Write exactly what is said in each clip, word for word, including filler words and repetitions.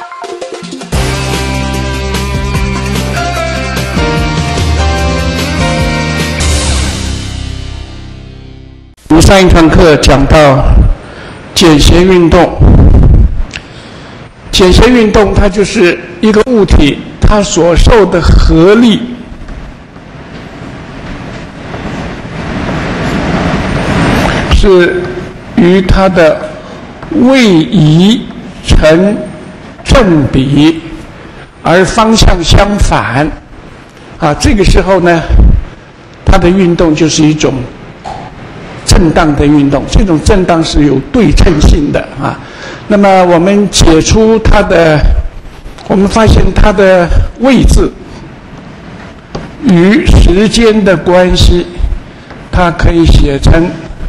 我们上一堂课讲到简谐运动，简谐运动它就是一个物体它所受的合力是与它的位移成正比，而方向相反啊，这个时候呢，它的运动就是一种震荡的运动，这种震荡是有对称性的啊。那么我们解出它的，我们发现它的位置与时间的关系，它可以写成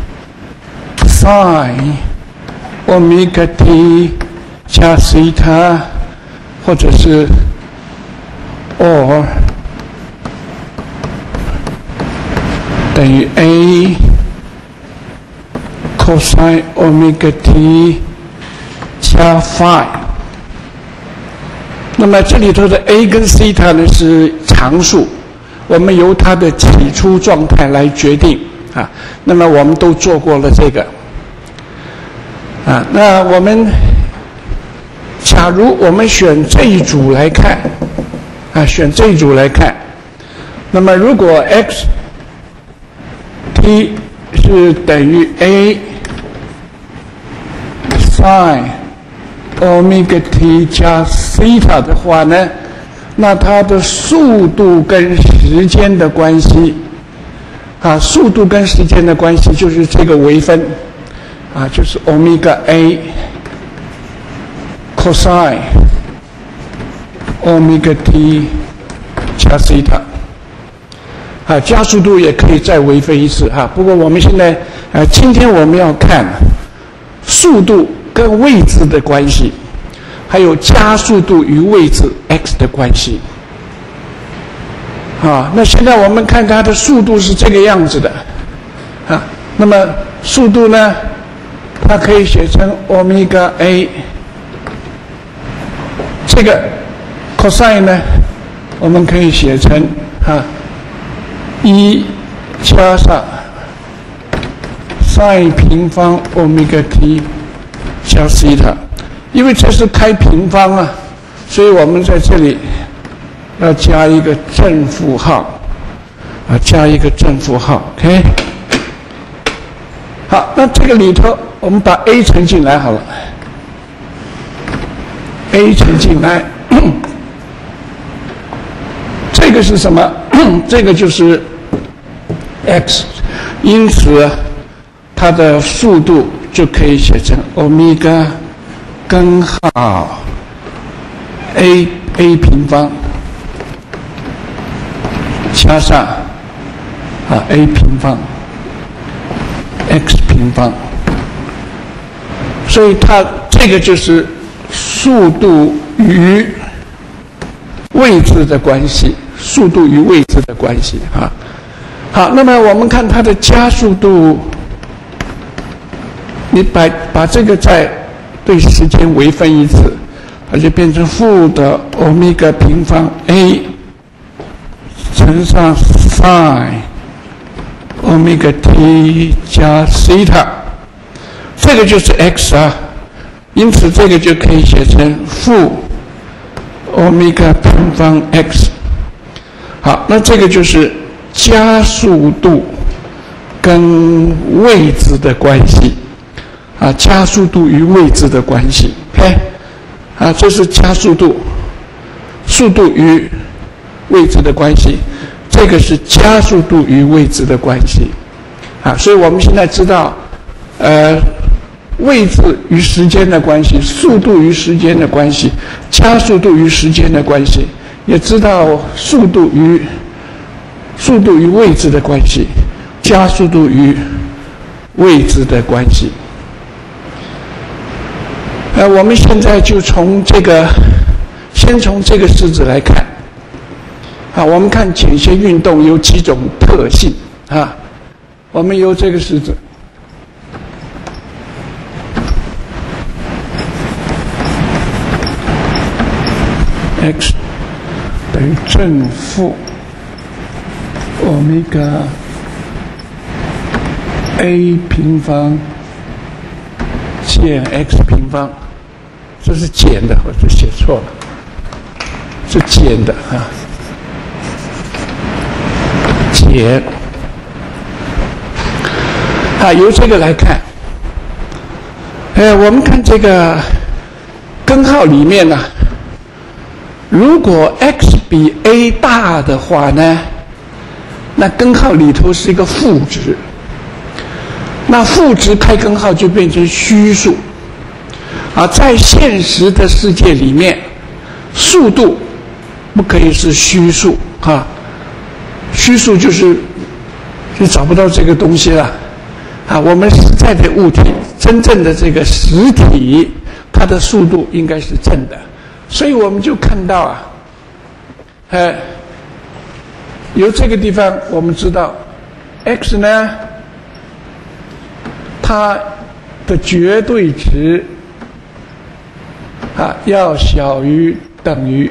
sin 欧米伽 t 加西塔，或者是 or 等于 a cosine 欧米伽 t 加 phi。那么这里头的 a 跟西塔呢是常数，我们由它的起初状态来决定啊。那么我们都做过了这个啊。那我们假如我们选这一组来看啊，选这一组来看，那么如果 x t 是等于 a sin 欧米伽 t 加西塔的话呢，那它的速度跟时间的关系啊，速度跟时间的关系就是这个微分啊，就是欧米伽 a cosine 欧米伽 t 加西塔啊，加速度也可以再微分一次哈。不过我们现在呃，今天我们要看速度跟位置的关系，还有加速度与位置 x 的关系啊。那现在我们看它的速度是这个样子的啊。那么速度呢，它可以写成欧米伽 a， 这个 cosine 呢，我们可以写成啊一加上 sin 平方欧米伽 t 加西塔，因为这是开平方啊，所以我们在这里要加一个正负号啊，加一个正负号 ，OK。好，那这个里头我们把 a 乘进来好了 ，a 乘进来，这个是什么？这个就是x， 因此它的速度就可以写成欧米伽根号 a a 平方加上啊 a 平方 x 平方，所以它这个就是速度与位置的关系，速度与位置的关系啊。好，那么我们看它的加速度，你把把这个再对时间微分一次，它就变成负的欧米伽平方 a 乘上 sin 欧米伽 t 加西塔，这个就是 x 啊，因此这个就可以写成负欧米伽平方 x。好，那这个就是加速度跟位置的关系啊，加速度与位置的关系 ，OK， 啊，这是加速度，速度与位置的关系，这个是加速度与位置的关系啊，所以我们现在知道，呃，位置与时间的关系，速度与时间的关系，加速度与时间的关系，也知道速度与速度与位置的关系，加速度与位置的关系。呃，我们现在就从这个，先从这个式子来看。啊，我们看简谐运动有几种特性啊。我们由这个式子， x 等于正负欧米伽 a 平方减 x 平方，这是减的，我就写错了，是减的啊，减啊，由这个来看，呃，我们看这个根号里面呢、啊，如果 x 比 a 大的话呢，那根号里头是一个负值。那负值开根号就变成虚数，啊，在现实的世界里面，速度不可以是虚数啊，虚数就是就找不到这个东西了，啊，我们实在的物体，真正的这个实体，它的速度应该是正的，所以我们就看到啊，呃，由这个地方我们知道 x 呢。它的绝对值啊要小于等于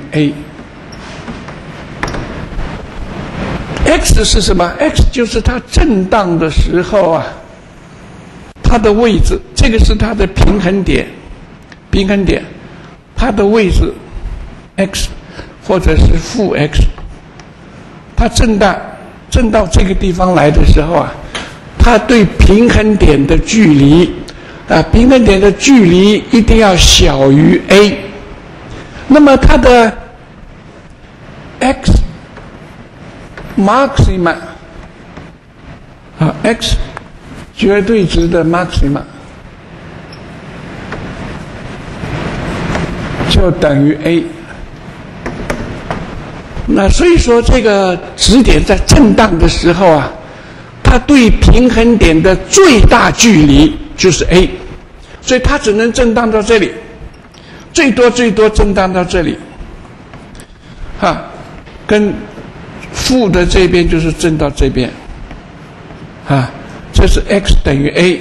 a。x 是什么 ？x 就是它震荡的时候啊，它的位置，这个是它的平衡点，平衡点，它的位置 x 或者是负 x， 它震荡震到这个地方来的时候啊。它对平衡点的距离，啊，平衡点的距离一定要小于 a， 那么它的 x maxima 啊 x 绝对值的 maxima 就等于 a。那所以说，这个质点在震荡的时候啊。它对平衡点的最大距离就是 a， 所以它只能震荡到这里，最多最多震荡到这里，哈，跟负的这边就是震到这边，啊，这是 x 等于 a，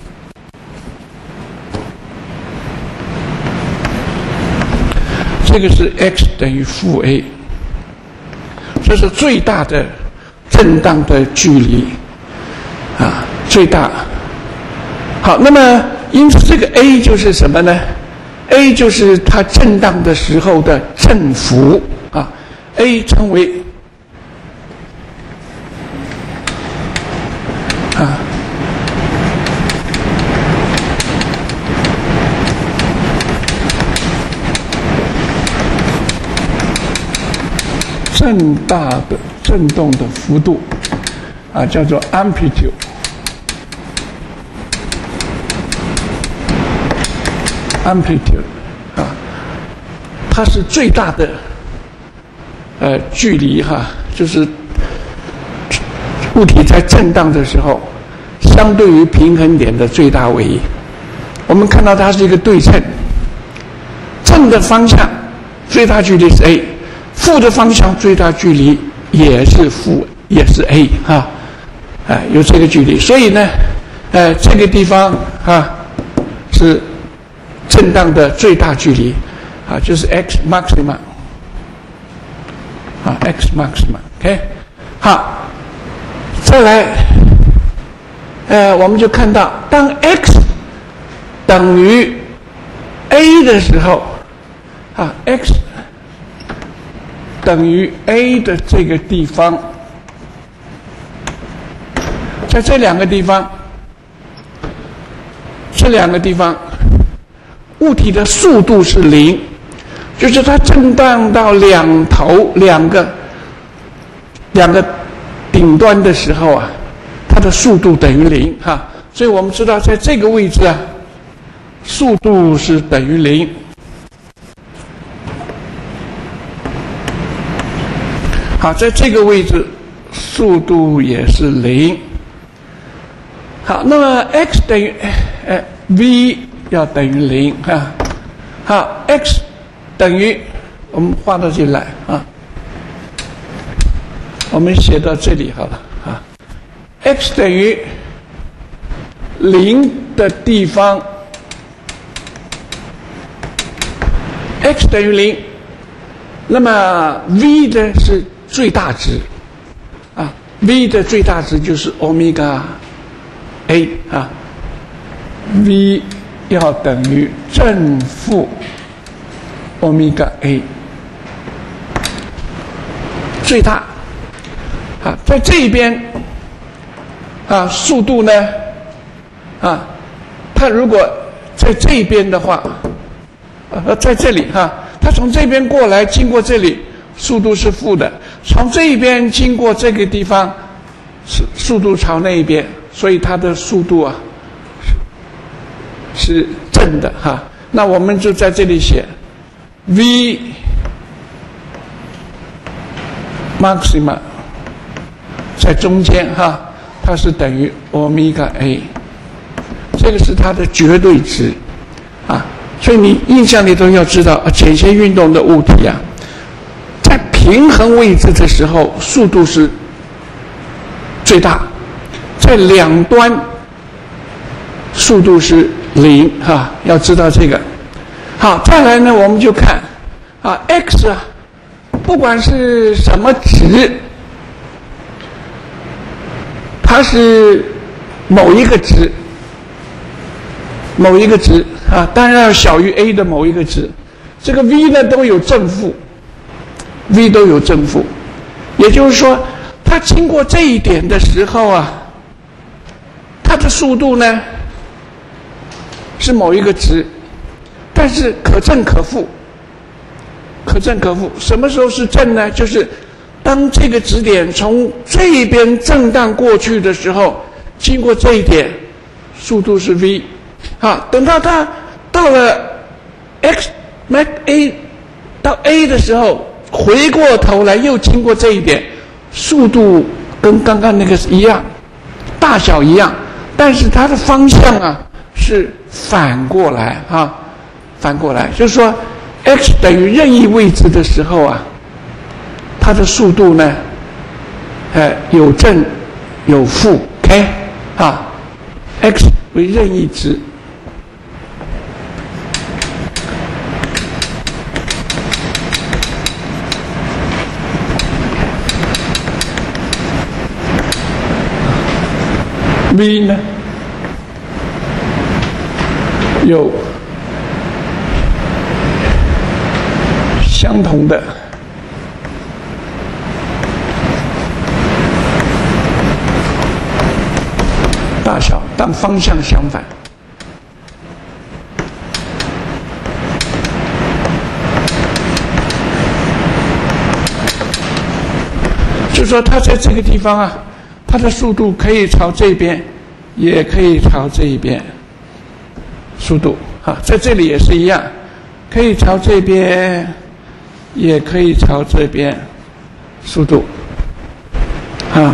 这个是 x 等于负 a， 这是最大的震荡的距离。啊，最大。好，那么因此这个 a 就是什么呢 ？a 就是它震荡的时候的振幅啊 ，a 称为啊震大的震动的幅度。啊，叫做 amplitude，amplitude 啊，它是最大的呃距离哈，就是物体在震荡的时候，相对于平衡点的最大位移。我们看到它是一个对称，正的方向最大距离是 a， 负的方向最大距离也是负，也是 a 哈。啊，有这个距离，所以呢，呃，这个地方啊是震荡的最大距离，啊，就是 x maxima， 啊 ，x maxima，OK， 好，再来，呃，我们就看到，当 x 等于 a 的时候，啊 ，x 等于 a 的这个地方。在这两个地方，这两个地方，物体的速度是零，就是它震荡到两头两个两个顶端的时候啊，它的速度等于零哈。所以我们知道，在这个位置啊，速度是等于零。好，在这个位置，速度也是零。好，那么 x 等于呃 v 要等于零啊。好 ，x 等于我们画到这里来啊，我们写到这里好了啊。x 等于零的地方 ，x 等于零那么 v 呢是最大值啊 ，v 的最大值就是欧米伽 a 啊 ，v 要等于正负欧米伽 a 最大啊，在这一边啊，速度呢啊，它如果在这边的话，呃，在这里哈、啊，它从这边过来，经过这里，速度是负的；从这一边经过这个地方，是速度朝那一边，所以它的速度啊是是正的哈、啊。那我们就在这里写 v maxima 在中间哈、啊，它是等于欧米伽 a。这个是它的绝对值啊，所以你印象里头要知道，简谐运动的物体啊，在平衡位置的时候，速度是最大，在两端速度是零哈、啊，要知道这个。好，再来呢，我们就看啊 ，x 啊，不管是什么值，它是某一个值。某一个值啊，当然要小于 a 的某一个值，这个 v 呢都有正负 ，v 都有正负，也就是说，它经过这一点的时候啊，它的速度呢是某一个值，但是可正可负，可正可负。什么时候是正呢？就是当这个指点从这边震荡过去的时候，经过这一点，速度是 v。好，等到它到了 x max a 到 a 的时候，回过头来又经过这一点，速度跟刚刚那个一样，大小一样，但是它的方向啊是反过来啊，反过来，就是说 x 等于任意位置的时候啊，它的速度呢，呃，有正有负 ，OK 啊 ，x 为任意值。v 呢有相同的大小，但方向相反。就是说，它在这个地方啊。它的速度可以朝这边，也可以朝这一边。速度啊，在这里也是一样，可以朝这边，也可以朝这边。速度啊，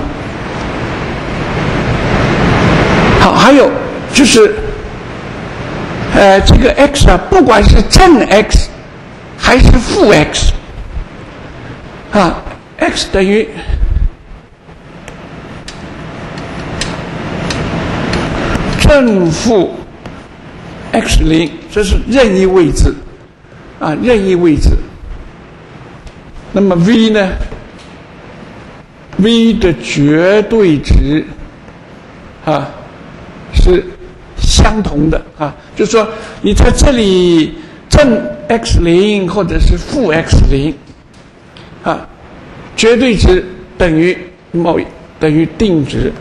好，还有就是，呃，这个 x 啊，不管是正 x 还是负 x， 啊 ，x 等于。正负 x 零，这是任意位置啊，任意位置。那么 v 呢 ？v 的绝对值啊是相同的啊，就是说你在这里正 x 零或者是负 x 零啊，绝对值等于某等于定值。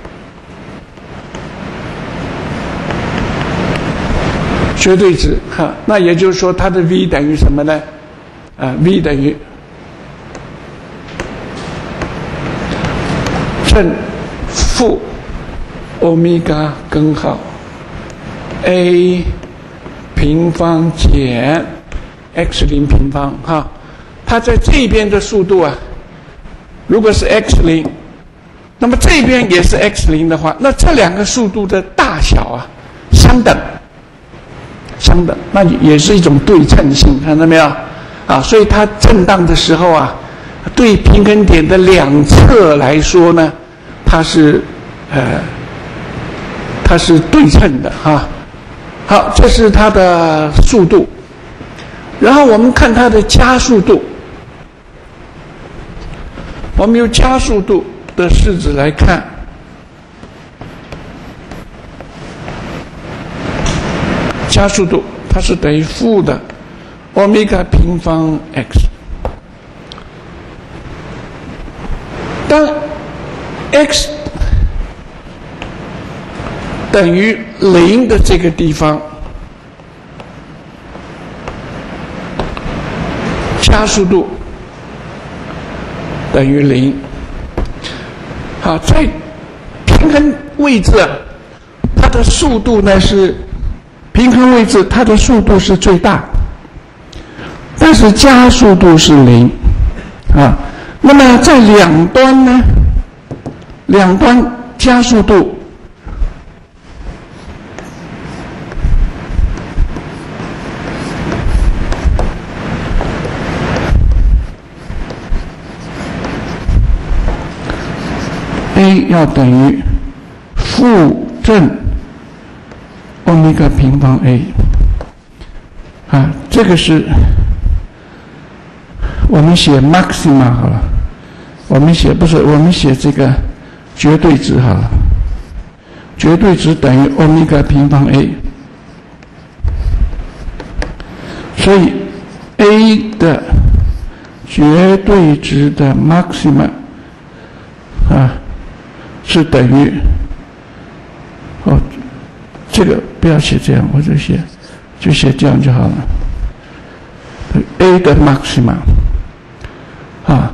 绝对值哈，那也就是说它的 v 等于什么呢？啊 ，v 等于正负欧米伽根号 a 平方减 x 零平方哈，它在这边的速度啊，如果是 x 零，那么这边也是 x 零的话，那这两个速度的大小啊相等。相等，那也是一种对称性，看到没有？啊，所以它震荡的时候啊，对平衡点的两侧来说呢，它是呃，它是对称的哈、啊。好，这是它的速度，然后我们看它的加速度， 我们用加速度的式子来看，加速度它是等于负的欧米伽平方 x。当 x 等于零的这个地方，加速度等于零。好，在平衡位置啊，它的速度呢是平衡位置，它的速度是最大，但是加速度是零啊。那么在两端呢，两端加速度A 要等于负正欧米伽平方 A 啊，这个是我们写 maxima 好了，我们写不是我们写这个绝对值好了，绝对值等于欧米伽平方 A， 所以 A 的绝对值的 maxima 啊是等于哦，这个不要写这样，我就写就写这样就好了。A 的 maxima 啊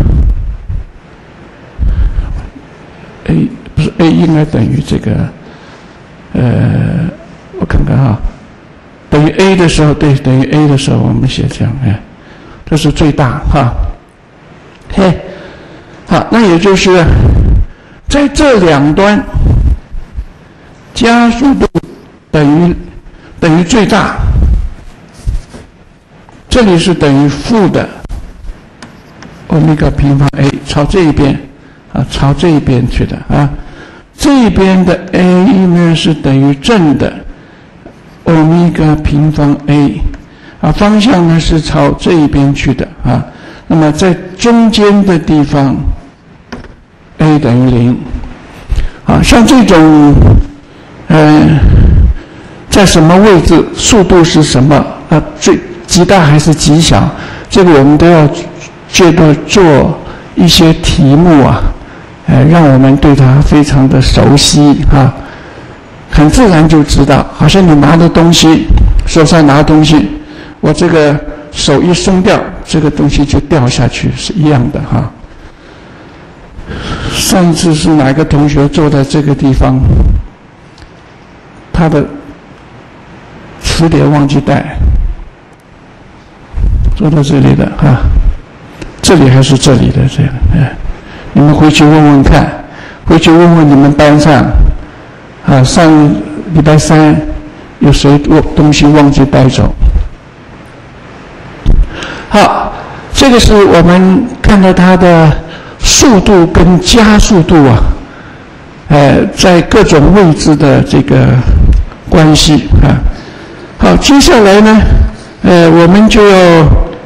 ，A 不是 A 应该等于这个，呃，我看看哈，等于 A 的时候，对，等于 A 的时候我们写这样，哎，这是最大哈。嘿，好，那也就是在这两端，加速度等于等于最大，这里是等于负的欧米伽平方 A， 朝这一边啊，朝这一边去的啊。这边的 A 呢是等于正的欧米伽平方 A 啊，方向呢是朝这一边去的啊。那么在中间的地方 A 等于零啊，像这种呃在什么位置速度是什么啊，最极大还是极小，这个我们都要觉得做一些题目啊，呃，让我们对它非常的熟悉啊，很自然就知道，好像你拿的东西，手上拿东西，我这个手一松掉，这个东西就掉下去，是一样的哈。上一次是哪个同学坐在这个地方，他的词典忘记带，坐到这里的啊，这里还是这里的这样，哎，你们回去问问看，回去问问你们班上，啊，上礼拜三有谁东西忘记带走？好，这个是我们看到它的速度跟加速度啊，呃，在各种位置的这个关系啊。好，接下来呢，呃，我们就要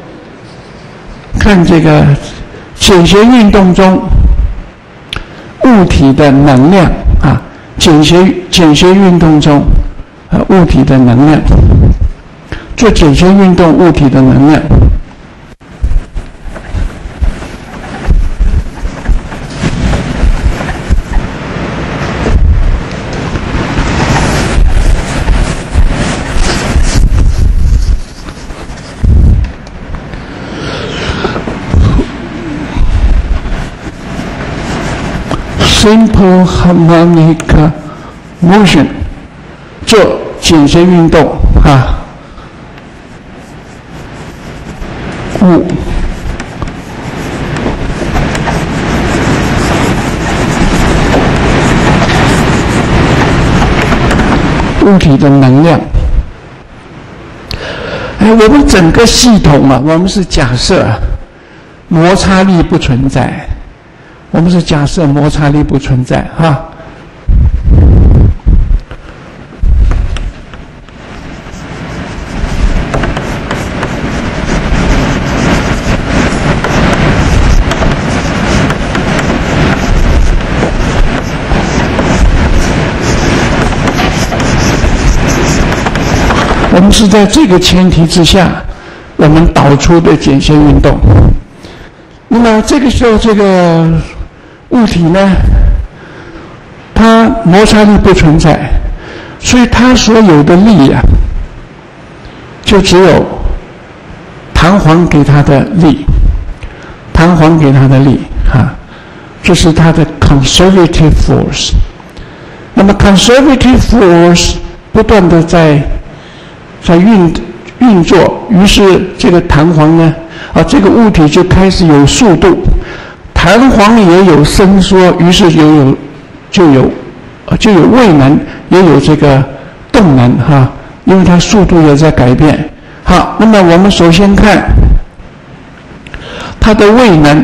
看这个简谐运动中物体的能量啊，简谐简谐运动中啊物体的能量，做简谐运动物体的能量。Simple harmonic motion， 做简谐运动啊，物物体的能量。哎，我们整个系统啊，我们是假设摩擦力不存在。我们是假设摩擦力不存在哈， 我们是在这个前提之下，我们导出的简线运动。那么这个时候，这个物体呢，它摩擦力不存在，所以它所有的力啊，就只有弹簧给它的力，弹簧给它的力啊，这是它的 conservative force。那么 conservative force 不断的在在运运作，于是这个弹簧呢，啊，这个物体就开始有速度，弹簧也有伸缩，于是就有就有就有位能，也有这个动能哈、啊，因为它速度也在改变。好，那么我们首先看它的位能，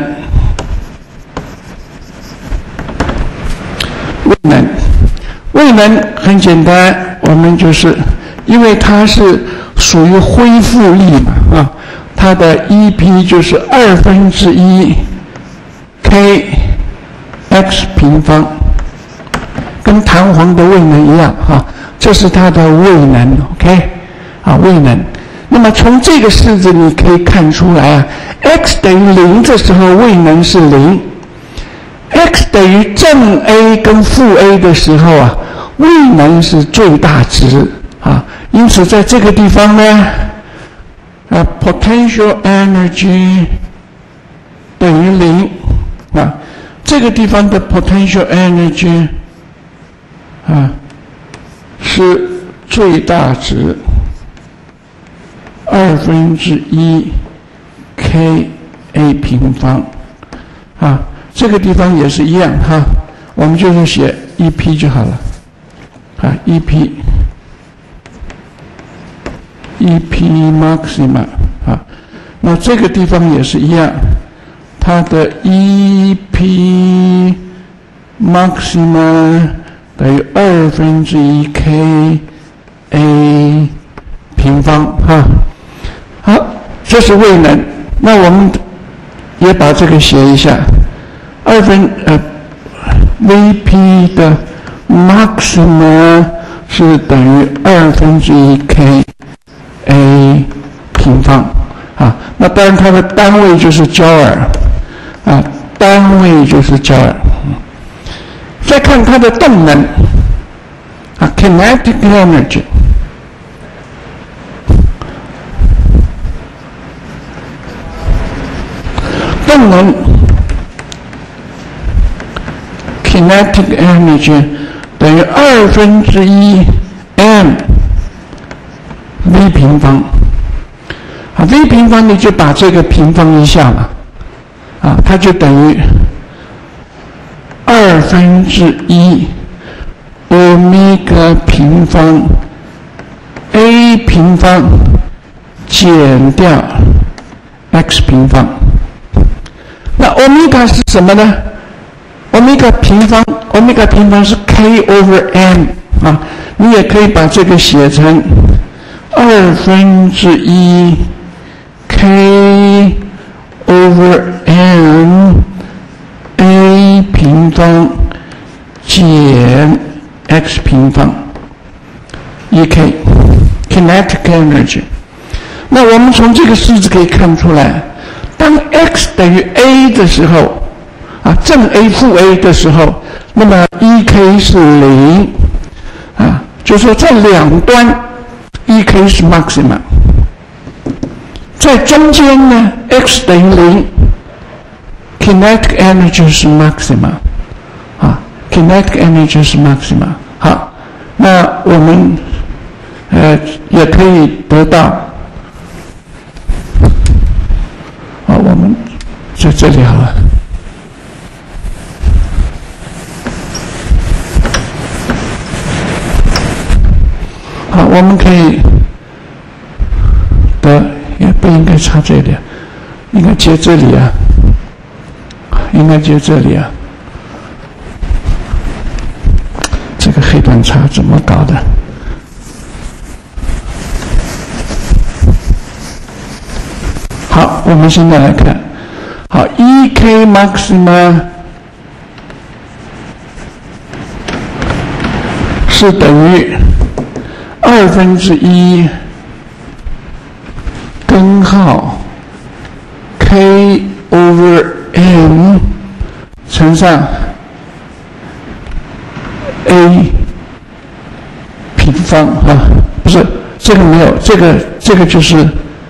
位能，位能很简单，我们就是因为它是属于恢复力嘛啊，它的 E P 就是二分之一 k x 平方，跟弹簧的位能一样哈、啊，这是它的位能 ，OK 啊，位能。那么从这个式子你可以看出来啊 ，x 等于零的时候位能是零 ，x 等于正 a 跟负 a 的时候啊，位能是最大值啊。因此在这个地方呢，啊 ，potential energy 等于零啊，这个地方的 potential energy 啊是最大值。二分之一 k a 平方，啊，这个地方也是一样哈，我们就是写 E P 就好了，啊 ，E P E P maxima 啊，那这个地方也是一样，它的 E P maxima 等于二分之一 k a 平方哈。好，这是位能。那我们也把这个写一下，二分呃 V P 的 maxima 是等于二分之一 k a 平方啊。那当然它的单位就是焦耳啊，单位就是焦耳。再看它的动能啊 ，kinetic energy。动能 kinetic energy 等于二分之一 m v 平方啊 v 平方你就把这个平方一下嘛啊，它就等于二分之一欧米伽平方 a 平方减掉 x 平方。那欧米伽是什么呢？欧米伽平方，欧米伽平方是 k over m 啊，你也可以把这个写成二分之一 k over m a 平方减 x 平方 E K kinetic energy。那我们从这个式子可以看出来。当 x 等于 a 的时候，啊，正 a 负 a 的时候，那么 E K 是零，啊，就是说在两端 E K 是 maxima， 在中间呢 x 等于零 ，kinetic energy 是 maxima， 啊 ，kinetic energy 是 maxima。好，那我们呃也可以得到。我们在这里好了。好，我们可以得，也不应该插这里，应该接这里啊，应该接这里啊。这个黑板插怎么搞的？好，我们现在来看，好 ，E K maxima 是等于二分之一号 k over m 乘上 a 平方啊，不是这个没有，这个这个就是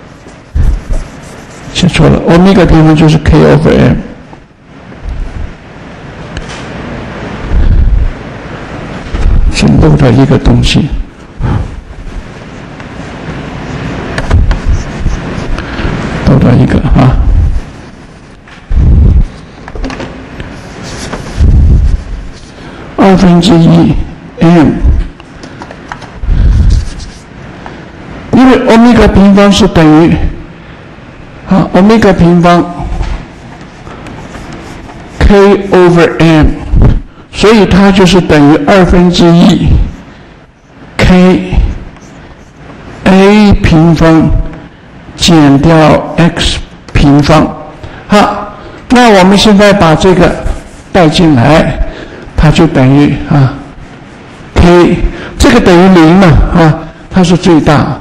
写错了，欧米伽平方就是 k over m。只漏了一个东西，漏了一个啊。二分之一 m， 因为欧米伽平方是等于啊欧米伽平方 k over m。所以它就是等于二分之一 k a 平方减掉 x 平方。好，那我们现在把这个带进来，它就等于啊 k 这个等于零嘛啊，它是最大，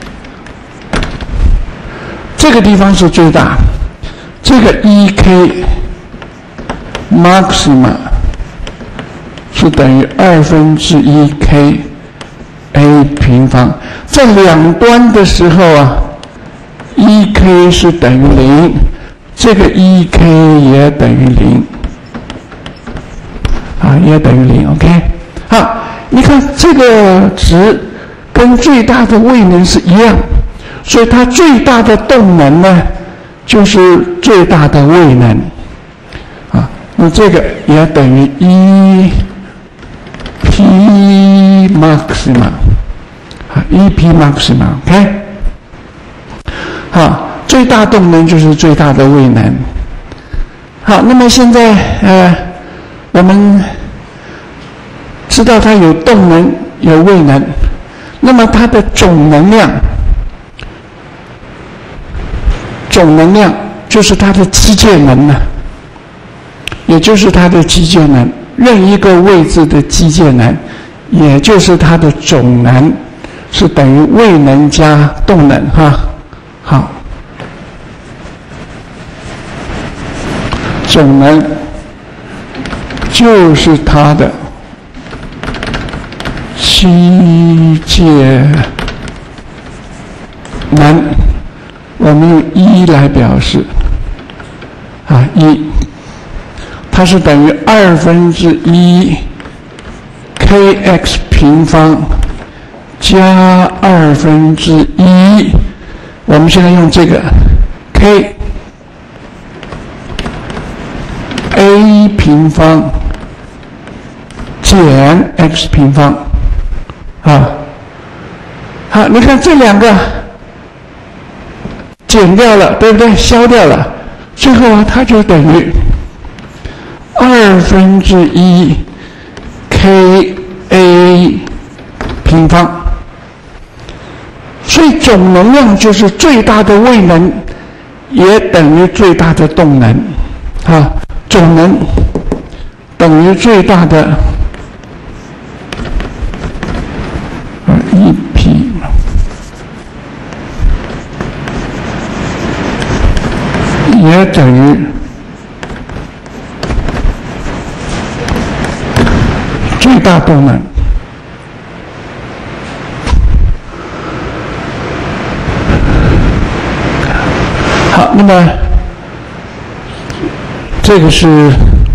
这个地方是最大，这个一 k maxima。是等于二分之一 k a 平方，在两端的时候啊，一 k 是等于零，这个一 k 也等于零，啊，也等于零 ，OK。好，你看这个值跟最大的位能是一样，所以它最大的动能呢，就是最大的位能，啊，那这个也等于一。P maxima， 啊 ，E P maxima，OK， 好，最大动能就是最大的位能。好，那么现在呃，我们知道它有动能有位能，那么它的总能量，总能量就是它的机械能呢，也就是它的机械能。任一个位置的机械能，也就是它的总能，是等于位能加动能哈。好，总能就是它的机械能，我们用一来表示啊，一。它是等于二分之一 kx 平方加二分之一，我们现在用这个 k a 平方减 x 平方，啊，好，你看这两个减掉了，对不对？消掉了，最后啊，它就等于二分之一 k a 平方，所以总能量就是最大的位能，也等于最大的动能，啊，总能等于最大的啊 E P， 也等于最大动能。好，那么这个是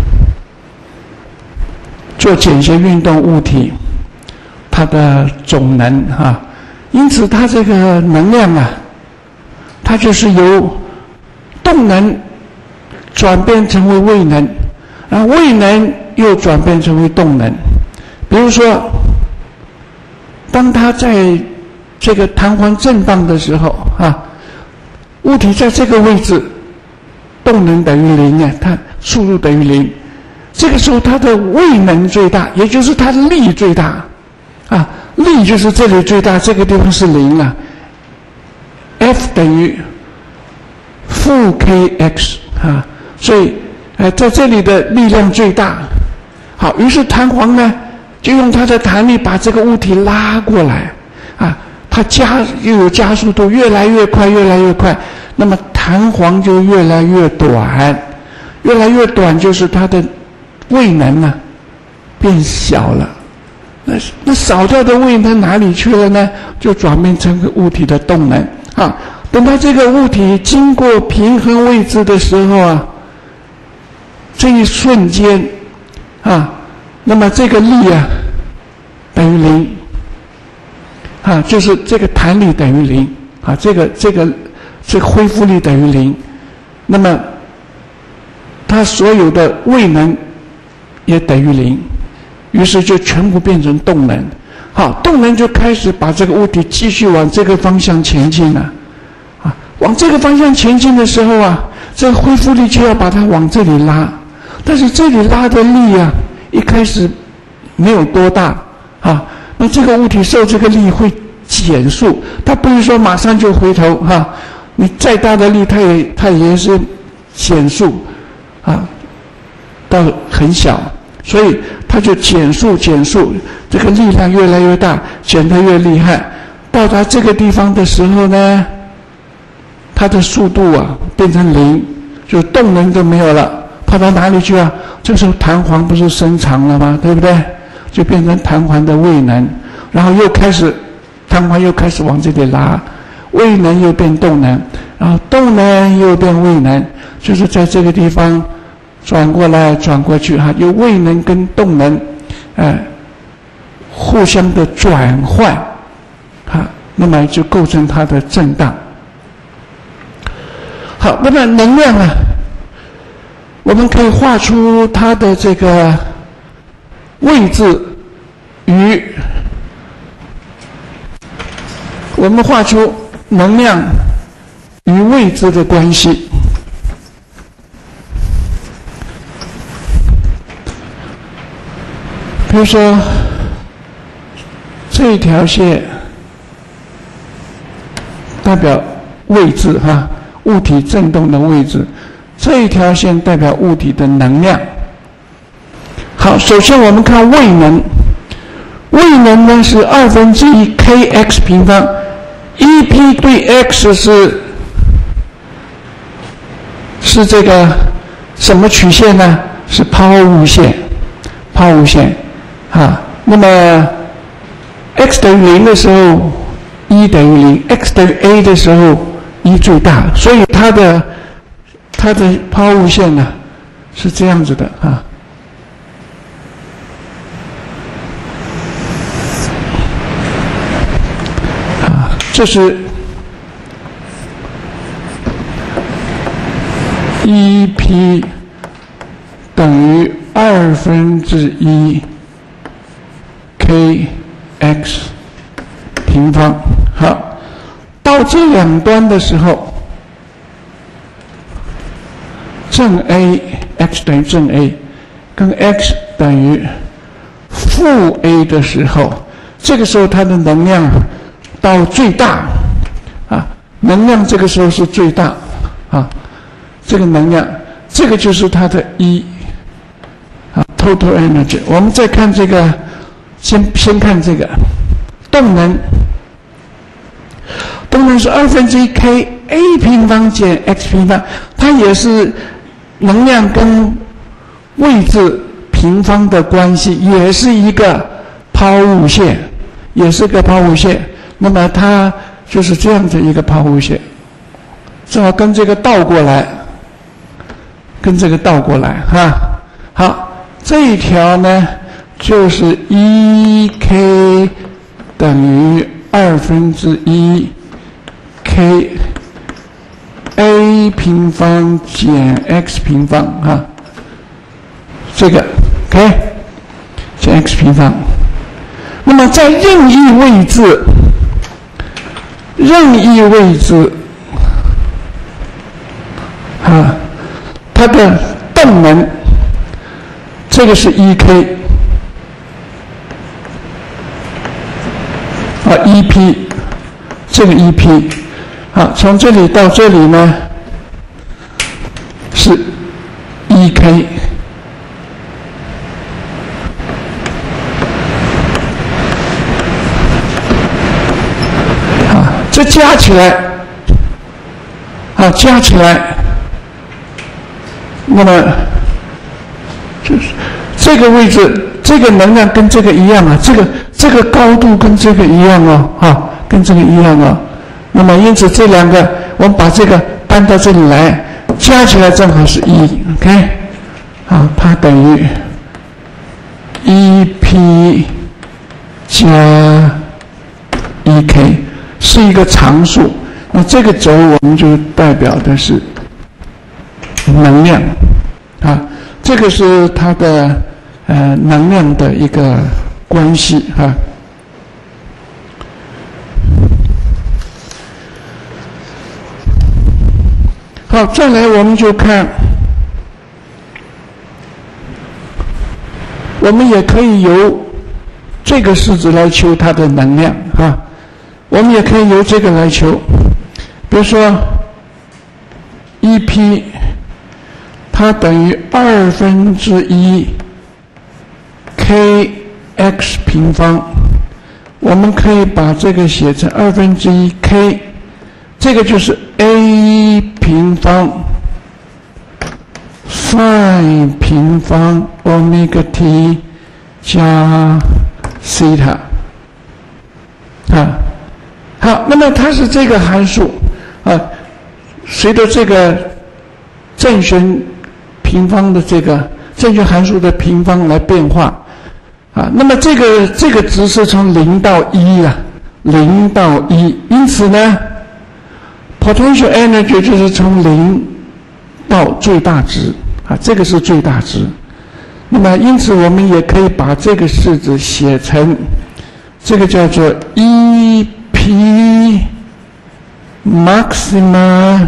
做简谐运动物体它的总能啊，因此它这个能量啊，它就是由动能转变成为位能，然后位能又转变成为动能。比如说，当它在这个弹簧震荡的时候啊，物体在这个位置，动能等于零呢，它速度等于零。这个时候它的位能最大，也就是它的力最大，啊，力就是这里最大，这个地方是零了。F 等于负 kx 啊，所以呃在这里的力量最大。好，于是弹簧呢就用它的弹力把这个物体拉过来，啊，它它加又有加速度，越来越快，越来越快，那么弹簧就越来越短，越来越短，就是它的位能啊变小了。那那少掉的位能哪里去了呢？就转变成个物体的动能啊。等到这个物体经过平衡位置的时候啊，这一瞬间啊，那么这个力啊等于零啊，就是这个弹力等于零啊，这个这个这个恢复力等于零，那么它所有的位能也等于零。于是就全部变成动能，好，动能就开始把这个物体继续往这个方向前进了，啊，往这个方向前进的时候啊，这个恢复力就要把它往这里拉，但是这里拉的力啊，一开始没有多大啊，那这个物体受这个力会减速，它不是说马上就回头哈、啊，你再大的力，它也它也是减速啊，到很小。所以它就减速减速，这个力量越来越大，减得越厉害。到达这个地方的时候呢，它的速度啊变成零，就动能都没有了，跑到哪里去啊？这时候弹簧不是伸长了吗？对不对？就变成弹簧的位能，然后又开始弹簧又开始往这里拉，位能又变动能，然后动能又变位能，就是在这个地方。转过来转过去哈，有位能跟动能，呃，互相的转换，哈，那么就构成它的震荡。好，那么能量啊，我们可以画出它的这个位置与我们画出能量与位置的关系。比如说，这条线代表位置哈，物体振动的位置；这一条线代表物体的能量。好，首先我们看位能，位能呢是二分之一 kx 平方 ，E P 对 x 是是这个什么曲线呢？是抛物线，抛物线。啊，那么 x 等于零的时候 ，e 等于零 ；x 等于 a 的时候 ，e 最大，所以它的它的抛物线呢是这样子的啊。啊，这是 E P 等于二分之一。kx 平方，好，到这两端的时候，正 a x 等于正 a， 跟 x 等于负 a 的时候，这个时候它的能量到最大，啊，能量这个时候是最大，啊，这个能量，这个就是它的 E， 啊 ，total energy。我们再看这个。先先看这个动能，动能是二分之一 k a 平方减 x 平方，它也是能量跟位置平方的关系，也是一个抛物线，也是个抛物线。那么它就是这样子一个抛物线，正好跟这个倒过来，跟这个倒过来哈。好，这一条呢。就是 E k 等于二分之一 k a 平方减 x 平方啊，这个 OK 减 x 平方。那么在任意位置，任意位置啊，它的动能，这个是 E k。啊 ，E P， 这个 E P， 好，从这里到这里呢是 E K， 加起来，啊，加起来，那么就是这个位置，这个能量跟这个一样啊，这个这个高度跟这个一样哦，啊，跟这个一样哦。那么因此这两个，我们把这个搬到这里来，加起来正好是一 ，OK， 啊，它等于一 P 加一 K， 是一个常数。那这个轴我们就代表的是能量，啊，这个是它的呃能量的一个关系啊。好，再来我们就看，我们也可以由这个式子来求它的能量啊，我们也可以由这个来求，比如说一 P 它等于二分之一 K X 平方，我们可以把这个写成二分之一 K， 这个就是 A 平方 sin 平方 omega t 加西塔啊，好，那么它是这个函数啊，随着这个正弦平方的这个正弦函数的平方来变化啊，那么这个这个值是从零到一啊，零到一，因此呢 potential energy 就是从零到最大值啊，这个是最大值。那么因此我们也可以把这个式子写成这个叫做一 P maxima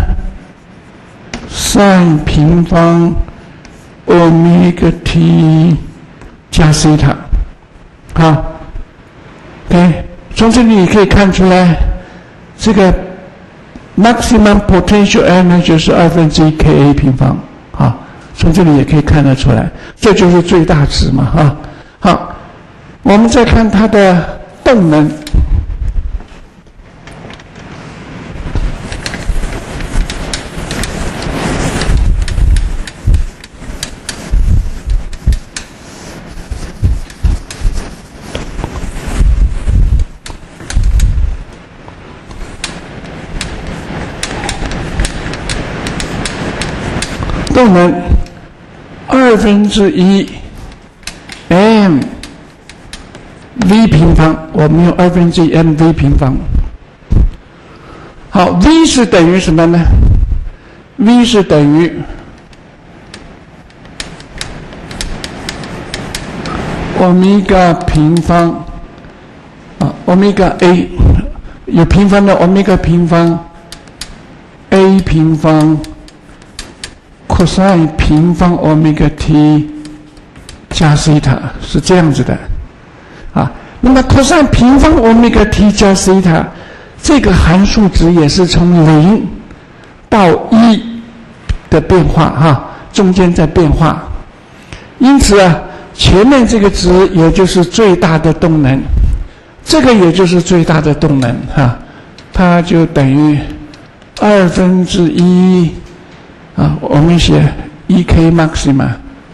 sin 平方 omega t 加西塔，好 ，OK， 从这里你可以看出来，这个 maximum potential energy 是二分之一 Ka 平方，好，从这里也可以看得出来，这就是最大值嘛，哈，好，我们再看它的动能。动能二分之一 m v 平方，我们用二分之一 m v 平方。好 ，v 是等于什么呢 ？v 是等于欧米伽平方啊，欧米伽 a 有平方的欧米伽平方 a 平方。cosine 平方 omega t 加西塔是这样子的啊。那么 cosine 平方 omega t 加西塔这个函数值也是从零到一的变化哈、啊，中间在变化。因此啊，前面这个值也就是最大的动能，这个也就是最大的动能哈、啊，它就等于二分之一。啊，我们写一 K maxima，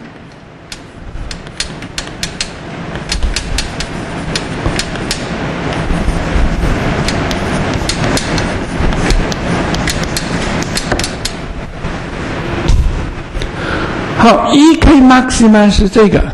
好，一 K maxima 是这个，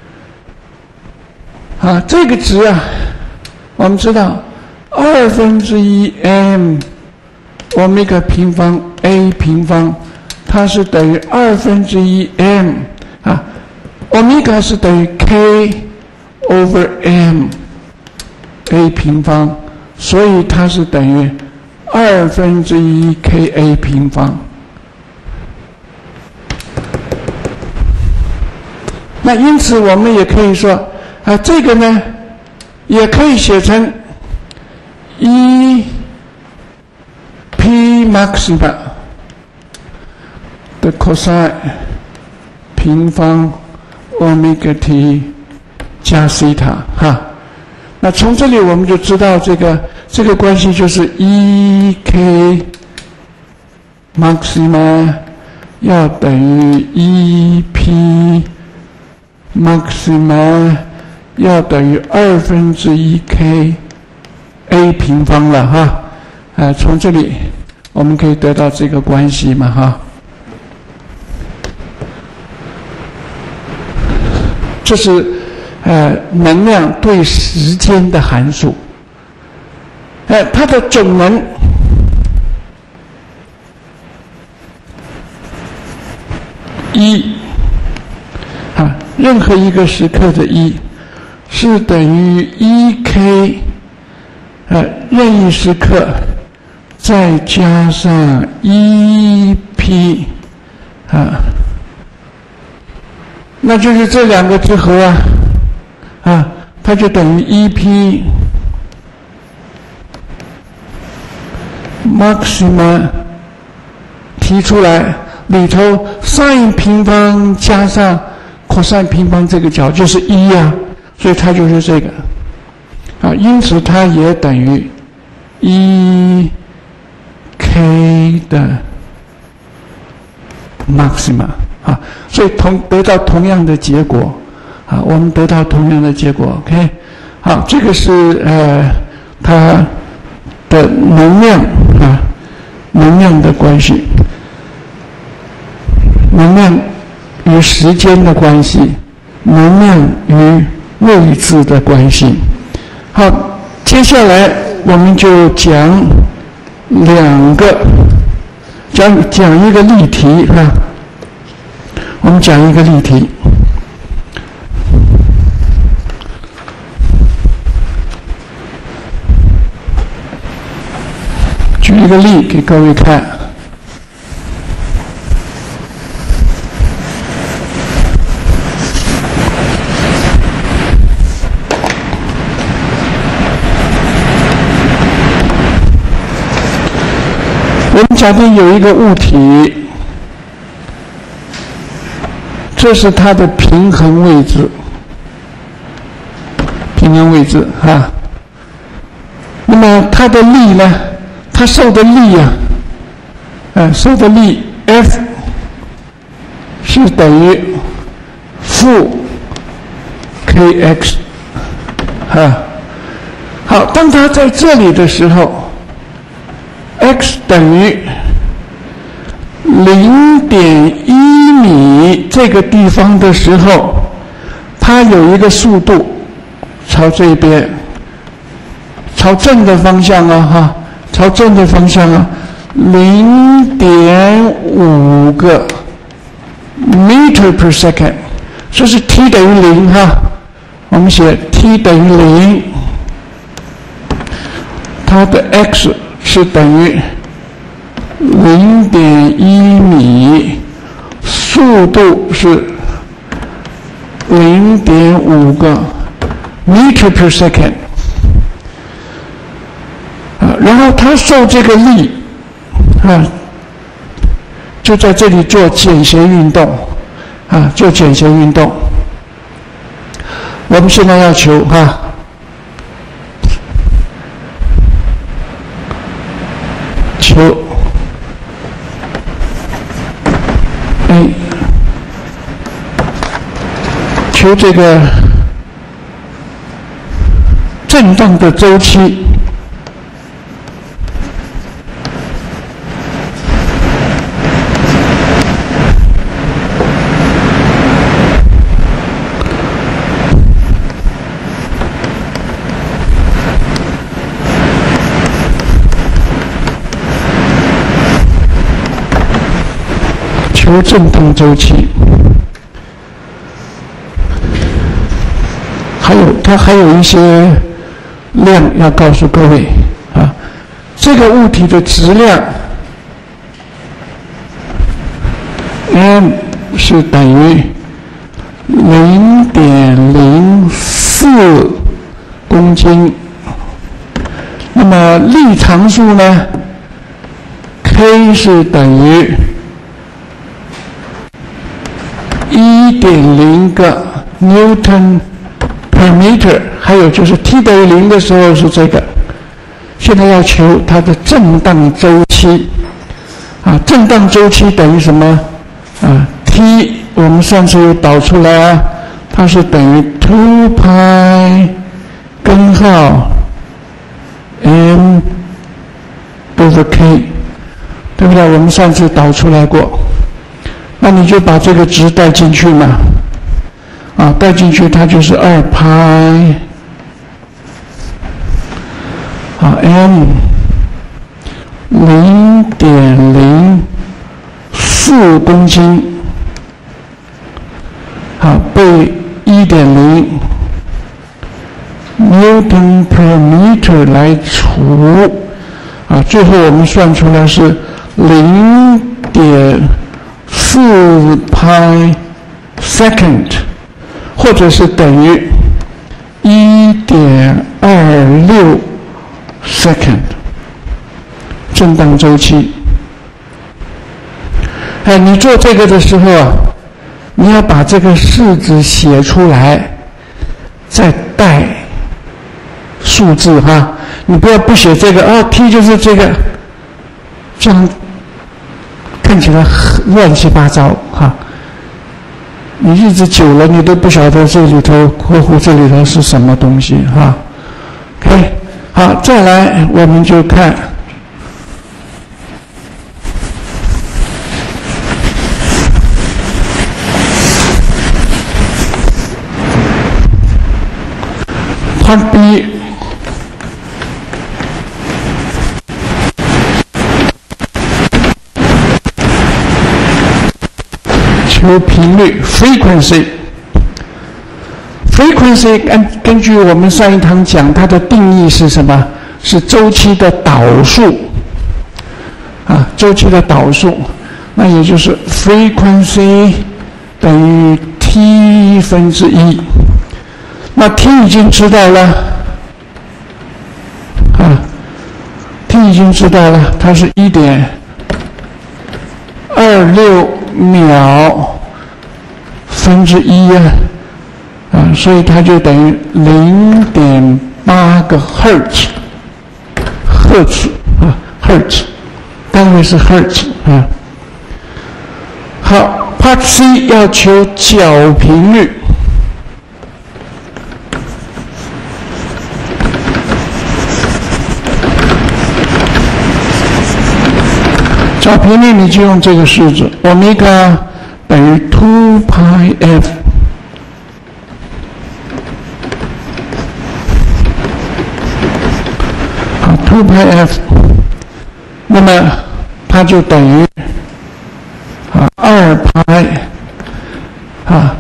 啊，这个值啊，我们知道二分之一 m omega 平方 a 平方。它是等于二分之一 m 啊，欧米伽是等于 k over m a 平方，所以它是等于二分之一 k a 平方。那因此我们也可以说啊，这个呢也可以写成一 p maxima。的 cosine 平方 omega t 加西塔哈，那从这里我们就知道这个这个关系就是 E K maxima 要等于 E P maxima 要等于二分之一 K A 平方了哈。呃，从这里我们可以得到这个关系嘛哈。这是呃能量对时间的函数。呃，它的总能一啊，任何一个时刻的一是等于一 K 呃任意时刻再加上一 P 啊，那就是这两个之和啊啊，它就等于一 P maxima 提出来，里头 sin 平方加上 cos 平方这个角就是一啊，所以它就是这个啊，因此它也等于一 K 的 maxima 啊，所以同得到同样的结果啊，我们得到同样的结果 ，OK， 好，这个是呃它的能量啊，能量的关系，能量与时间的关系，能量与位置的关系。好，接下来我们就讲两个，讲讲一个例题啊，我们讲一个例题。举一个例给各位看。我们假定有一个物体，这是它的平衡位置，平衡位置啊。那么它的力呢？它受的力啊，呃，受的力 F 是等于负 kx 啊。好，当它在这里的时候 ，x 等于零点一米这个地方的时候，它有一个速度朝这边，朝正的方向啊，哈。朝正的方向啊，零点五个 meter per second， 这是 t 等于零哈。我们写 t 等于零，它的 x 是等于零点一米，速度是零点五个 meter per second。然后它受这个力啊，就在这里做简谐运动啊，做简谐运动。我们现在要求啊，求 A， 求这个震荡的周期。求震荡周期，还有它还有一些量要告诉各位啊，这个物体的质量 m 是等于零点零四公斤，那么力常数呢 ，k 是等于一点零个 Newton per meter， 还有就是 t 等于零的时候是这个现在要求它的震荡周期，啊，震荡周期等于什么？啊 ，t 我们上次有导出来啊，它是等于 two pi 根号 m over k， 对不对？我们上次导出来过，那你就把这个值带进去嘛，啊，带进去它就是二派。啊 m 零点零四公斤，啊被一点零 Newton per meter 来除，啊，最后我们算出来是零点四拍 second， 或者是等于一点二六。second 震荡周期，哎，你做这个的时候啊，你要把这个式子写出来，再带数字哈，你不要不写这个啊 ，t 就是这个，这样看起来乱七八糟哈。你日子久了，你都不晓得这里头括弧这里头是什么东西哈。OK。好，再来我们就看Part B， 求频率 frequency。frequency 根根据我们上一堂讲，它的定义是什么？是周期的导数，啊，周期的导数，那也就是 frequency 等于 t 分之一。那 t 已经知道了，啊 ，t 已经知道了，它是一点二六秒分之一啊。啊，所以它就等于零点八个赫兹，赫兹啊，赫兹，单位是赫兹啊。好 ，Part C 要求角频率，角频率你就用这个式子，欧米伽等于 two pi f。two pi f， 那么它就等于啊二派啊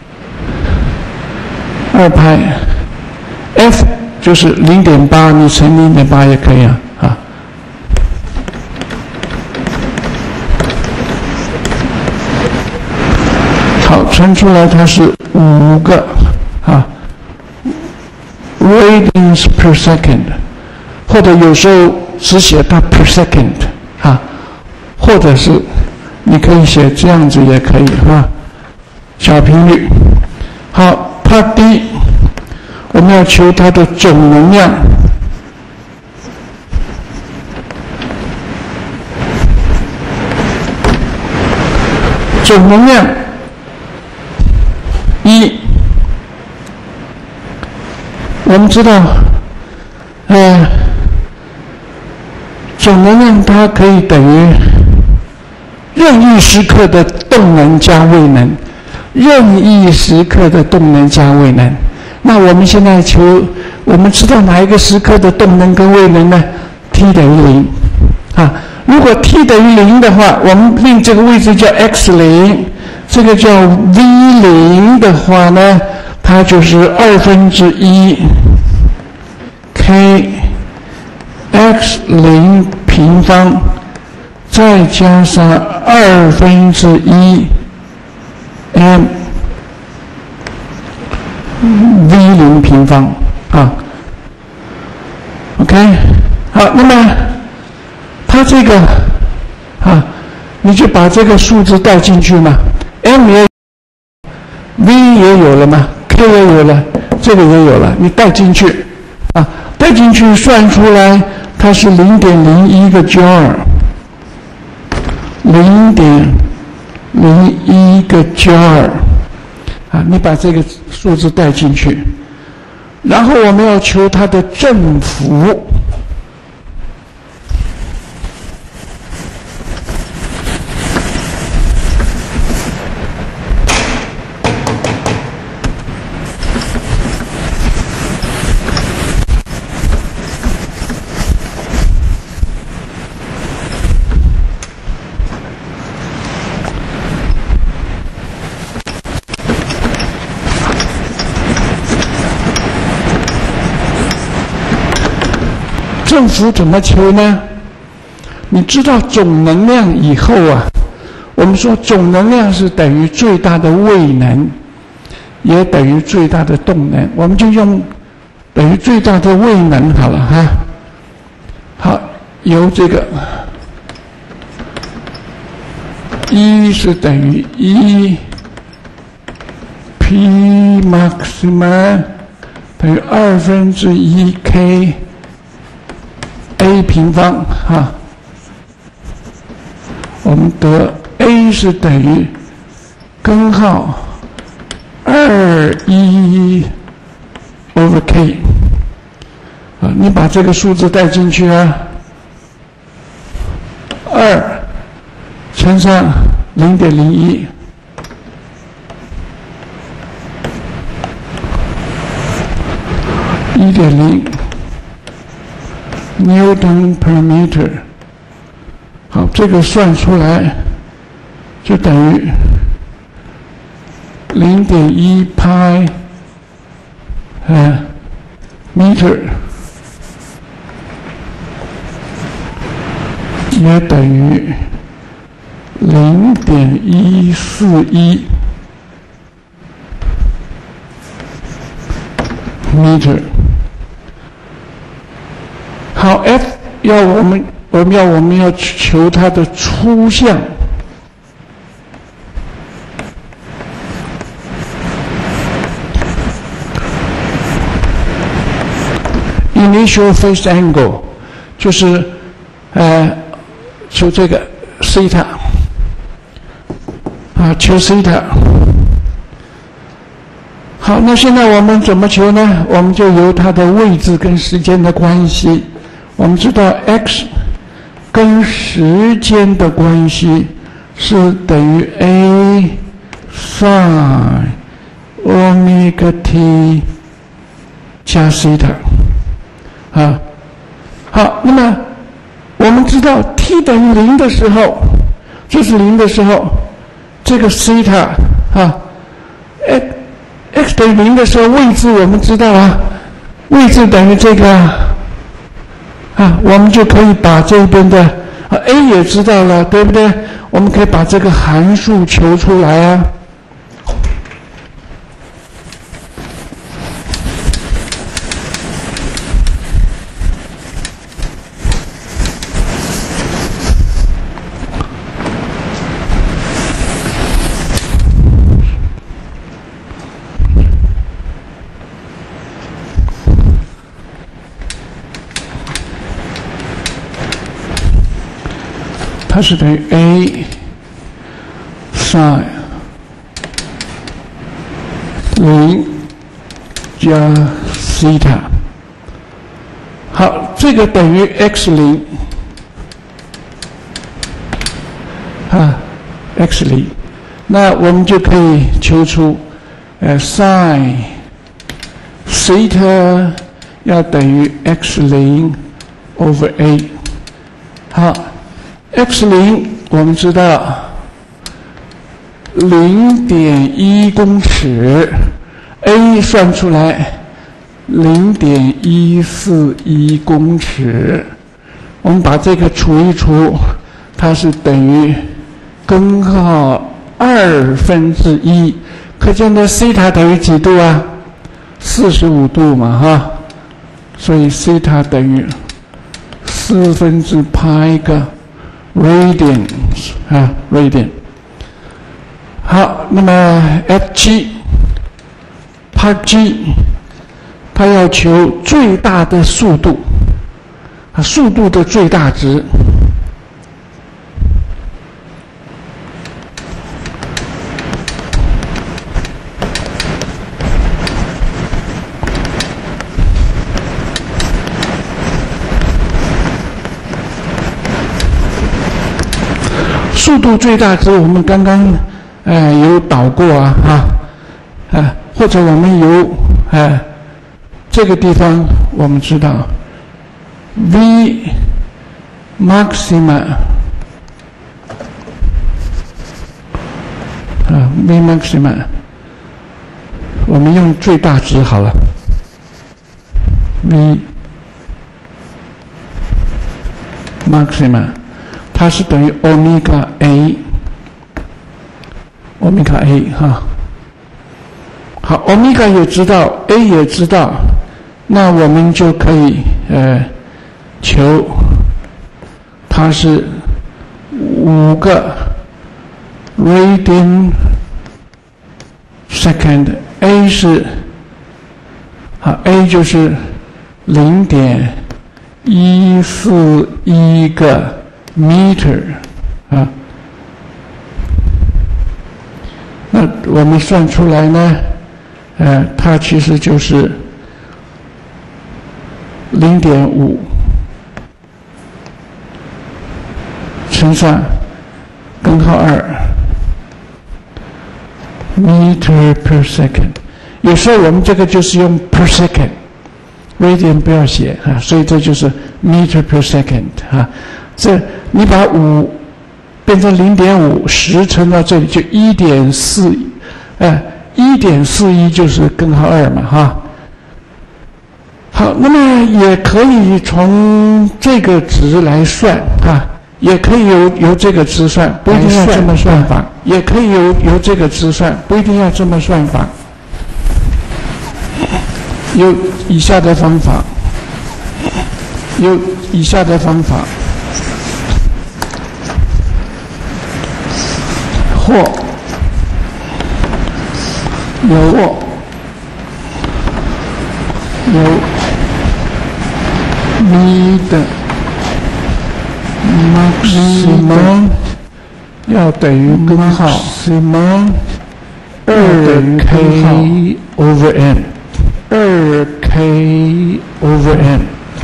二派 f 就是零点八，你乘零点八也可以啊啊。好，乘出来它是五个啊 radians per second。或者有时候只写它 per second 啊，或者是你可以写这样子也可以啊，小频率。好 ，Part D， 我们要求它的总能量，总能量一，我们知道，呃。总能量它可以等于任意时刻的动能加位能，任意时刻的动能加位能。那我们现在求，我们知道哪一个时刻的动能跟位能呢 ？t 等于零啊。如果 t 等于零的话，我们令这个位置叫 x 零，这个叫 v 零的话呢，它就是二分之一 k。x 零平方再加上二分之一 m v 零平方啊 ，OK， 好，那么它这个啊，你就把这个数字带进去嘛 ，m 也 v 也有了嘛 ，k 也有了，这个也有了，你带进去啊，带进去算出来。 它是零点零一个 joule， 零点零一个 joule 啊，你把这个数字带进去，然后我们要求它的振幅。振幅怎么求呢？你知道总能量以后啊，我们说总能量是等于最大的位能，也等于最大的动能，我们就用等于最大的位能好了哈。好，由这个一是等于一 P maximum 等于二分之一 K A 平方哈，我们得 A 是等于根号二一 over K 啊，你把这个数字带进去啊，二乘上零点零一，一点零。Newton per meter， 好，这个算出来就等于零点一派呃 meter， 也等于零点一四一 meter。好 ，F 要我们我们要我们要求它的初项， initial phase angle 就是呃求这个西塔啊，求西塔。好，那现在我们怎么求呢？我们就由它的位置跟时间的关系。我们知道 x 跟时间的关系是等于 a sin omega t 加西塔啊。好，那么我们知道 t 等于零的时候，就是零的时候，这个西塔啊 ，x x 等于零的时候，位置我们知道啊，位置等于这个啊，我们就可以把这边的啊 a 也知道了，对不对？我们可以把这个函数求出来啊。它是等于 a sin 零加西塔。好，这个等于 x 零啊 x 零，那我们就可以求出呃 sin 西塔要等于 x 零 over a。好。x 零我们知道零点一公尺 ，a 算出来零点一四一公尺，我们把这个除一除，它是等于根号二分之一，可见的西塔等于几度啊？四十五度嘛，哈，所以西塔等于四分之派个。radian 啊 ，radian。好，那么 F G Part G， 它要求最大的速度啊速度的最大值。速度最大值，我们刚刚呃有导过啊啊啊，或者我们有呃这个地方我们知道 v maxima 啊 v maxima， 我们用最大值好了 v maxima。它是等于 omega a， omega a 哈。好 ，omega 也知道 ，a 也知道，那我们就可以呃求它是五个 radian second，a 是啊 a 就是零点一四一个。meter 啊，那我们算出来呢，呃，它其实就是零点五乘上根号二 meter per second。有时候我们这个就是用 per second，radian 不要写啊，所以这就是 meter per second 啊。这你把五变成零点五，十乘到这里就一点四，呃，一点四一就是根号二嘛，哈。好，那么也可以从这个值来算啊，也可以由由这个值算，不一定要这么算法，也可以由由这个值算，不一定要这么算法。有以下的方法，有以下的方法。或有有 v 的 maximum 要等于根号 maximum 二 k over n 二 k over n，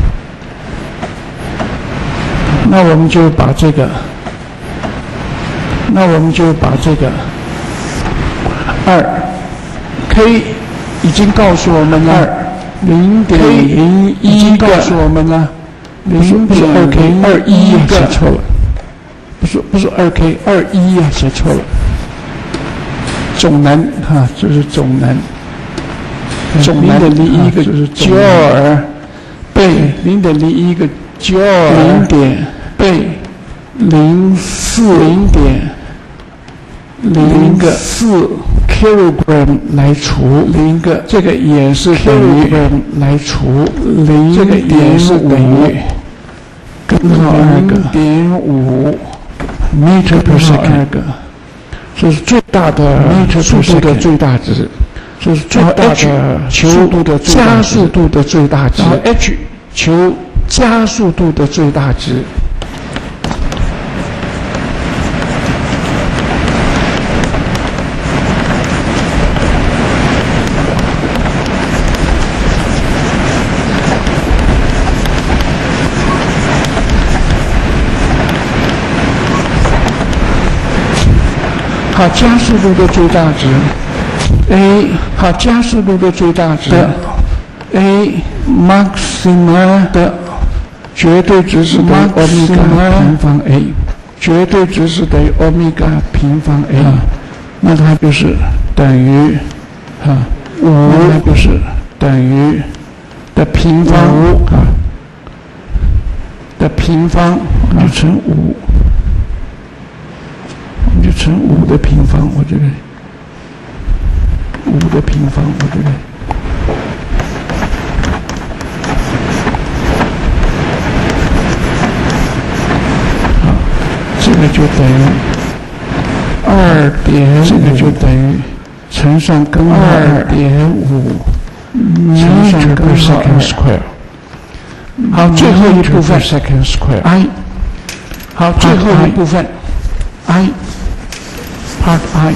那我们就把这个。那我们就把这个二 k 已经告诉我们了，零点零一已经告诉我们了，零点二 k 二一啊，写错了，不是不是二 k 二一啊，写错了，总难哈，这是总难，总难的零一个就是九二倍零点零一个九二零点倍零四零点。零个四 kilogram 来除零个，这个也是等于 kilogram 来除零，这个也是等于根号二个零点五 meter per second 二个，这是最大的 meter 速度的最大值，这是最大的速度的加速度的最大值 ，h 求加速度的最大值。好，加速度的最大值 a 好，加速度的最大值 a maxima 的绝对值是等于 omega 平方 a， 绝对值是等于 omega 平方 a，、啊、那它就是等于啊五，那就是等于的平方啊的平方就乘五。就乘五的平方，我这个五的平方，我这个好，这个就等于二点，这个就等于乘上根号二点五乘上根号二 square。 好，最后一部分 second square I。好，最后一部分 I part I。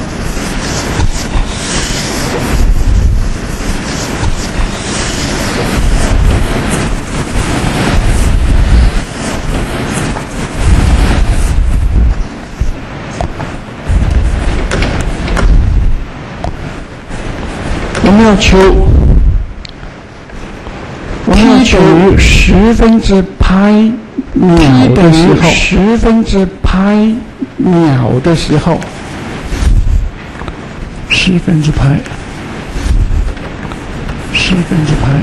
我们要求，我们要求十分之派秒的时候，十分之派秒的时候，十分之派，十分之派，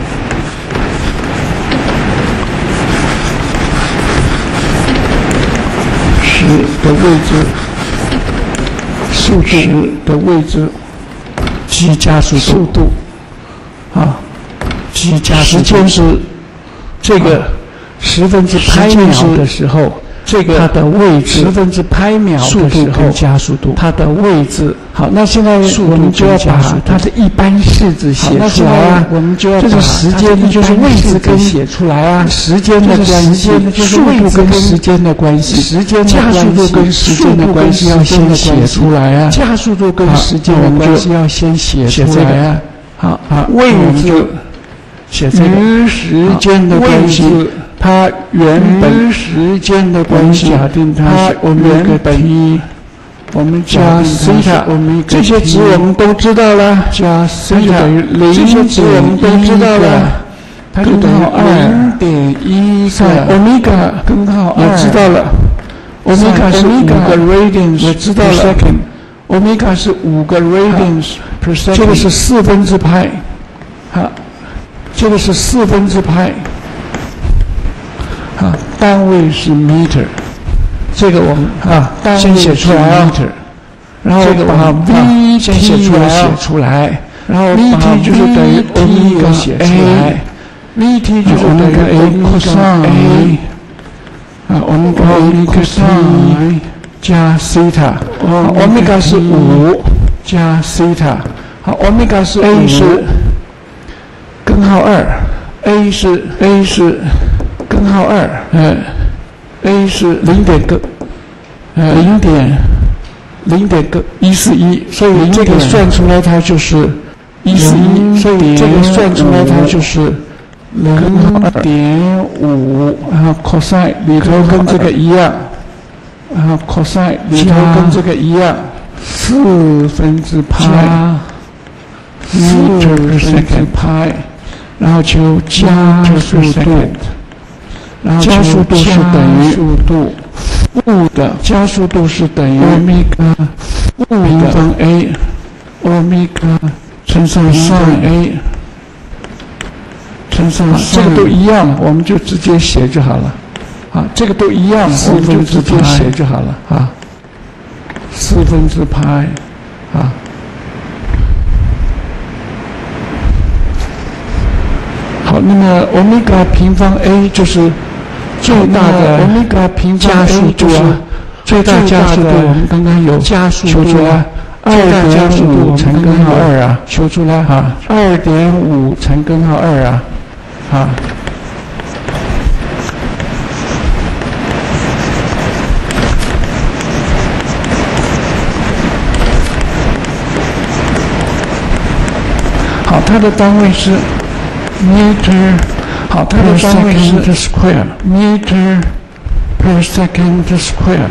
十的位置，数值的位置。G 加速速度，啊 ，G 加速度，时间是这个十分之拍秒的时候，这个它的位置十分之拍秒的时候加速度，它的位置。好，那现在我们就要把它的一般式子写出来啊。我们就要把这个时间就是位置跟写出来啊，时间的关系，速度跟时间的关系，时间加速度跟时间的关系要先写出来啊。加速度跟时间的关系要先写出来啊。好，好，位置写这个与时间的关系。它原本时间的关系，假定它是我们原本，我们加西塔，这些值我们都知道了，加西塔等于零，这些值我们都知道了，它就等于零点一个欧米伽根号二，我知道了，欧米伽是五个 radians， 我知道了，欧米伽是五个 radians per second， 这个是四分之派，好，这个是四分之派。啊，单位是 meter， 这个我们啊先写出来啊，然后把 V T 先写出来，写出来，然后 V T 就是等于 omega 写出来 ，V T 就是等于 omega A， 啊 omega cosine 加西塔 ，omega 是五加西塔，好 omega 是 A 是根号二 ，A 是 A 是。根号二，嗯 ，A 是零点个，零点零点个一四一，所以这个算出来它就是一四一，所以这个算出来它就是零点五，然后 cosine 里头跟这个一样，然后 cosine 里头跟这个一样，四分之派，四分之派，然后求加速度。然后加速度是等于速度负的加速度是等于欧米伽负平方 a， 欧米伽乘上 sin a 乘上 sin， 这个都一样，我们就直接写就好了。啊，这个都一样，我们就直接写就好了。啊，四分之派，啊。好，那么欧米伽平方 a 就是最大的欧米伽平方 a 就是最大加速度，我们刚刚有加速求出来，二点五乘根号二啊，求出来哈，二点五乘根号二啊，啊。好，它的单位是 meter， 好，它的单位是 square meter per second square。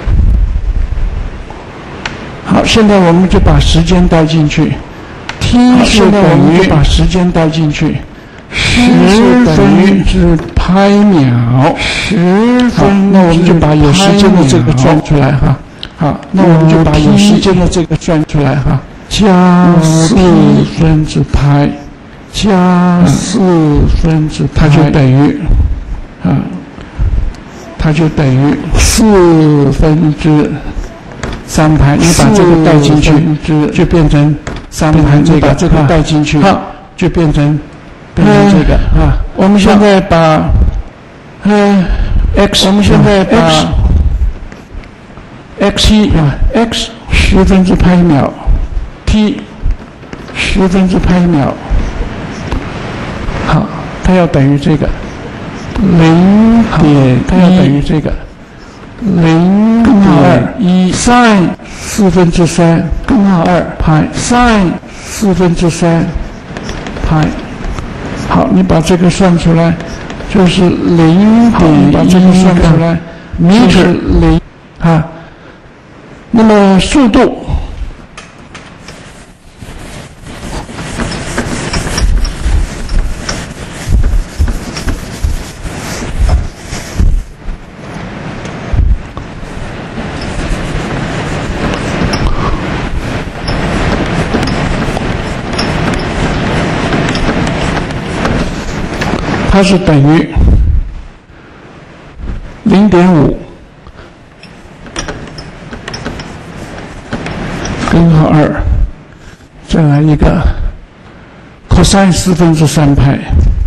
好，现在我们就把时间带进去 ，t 是等于把时间带进去，十分之拍秒，十分，那我们就把有时间的这个算出来哈。好，那我们就把有时间的这个算出来哈。加四分之派，加四分之派，它就等于，啊，它就等于四分之三派。你把这个带进去，就变成三派。你把这个带进去，就变成变成这个啊。我们现在把，嗯 ，x， 我们现在把 x 一啊 ，x 十分之派秒。t 十分之拍秒，好，它要等于这个， 零点它要等于这个零点一 sin 四分之三根号二派 sin 四分之三派。好，你把这个算出来，就是零点一，把这个算出来，就是零啊。那么速度，它是等于零点五根号二，再来一个 cosine 四分之三派。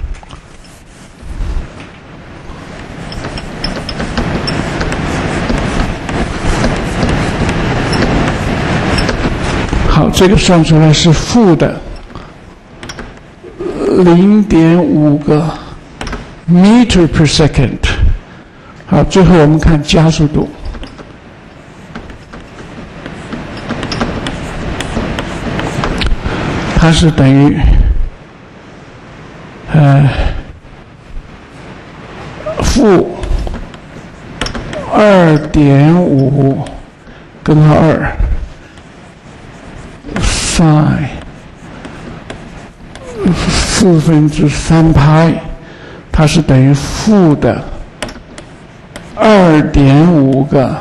好，这个算出来是负的零点五个 meter per second。好，最后我们看加速度。它是等于，呃，负二点五根号二 sin 四分之三派，它是等于负的二点五个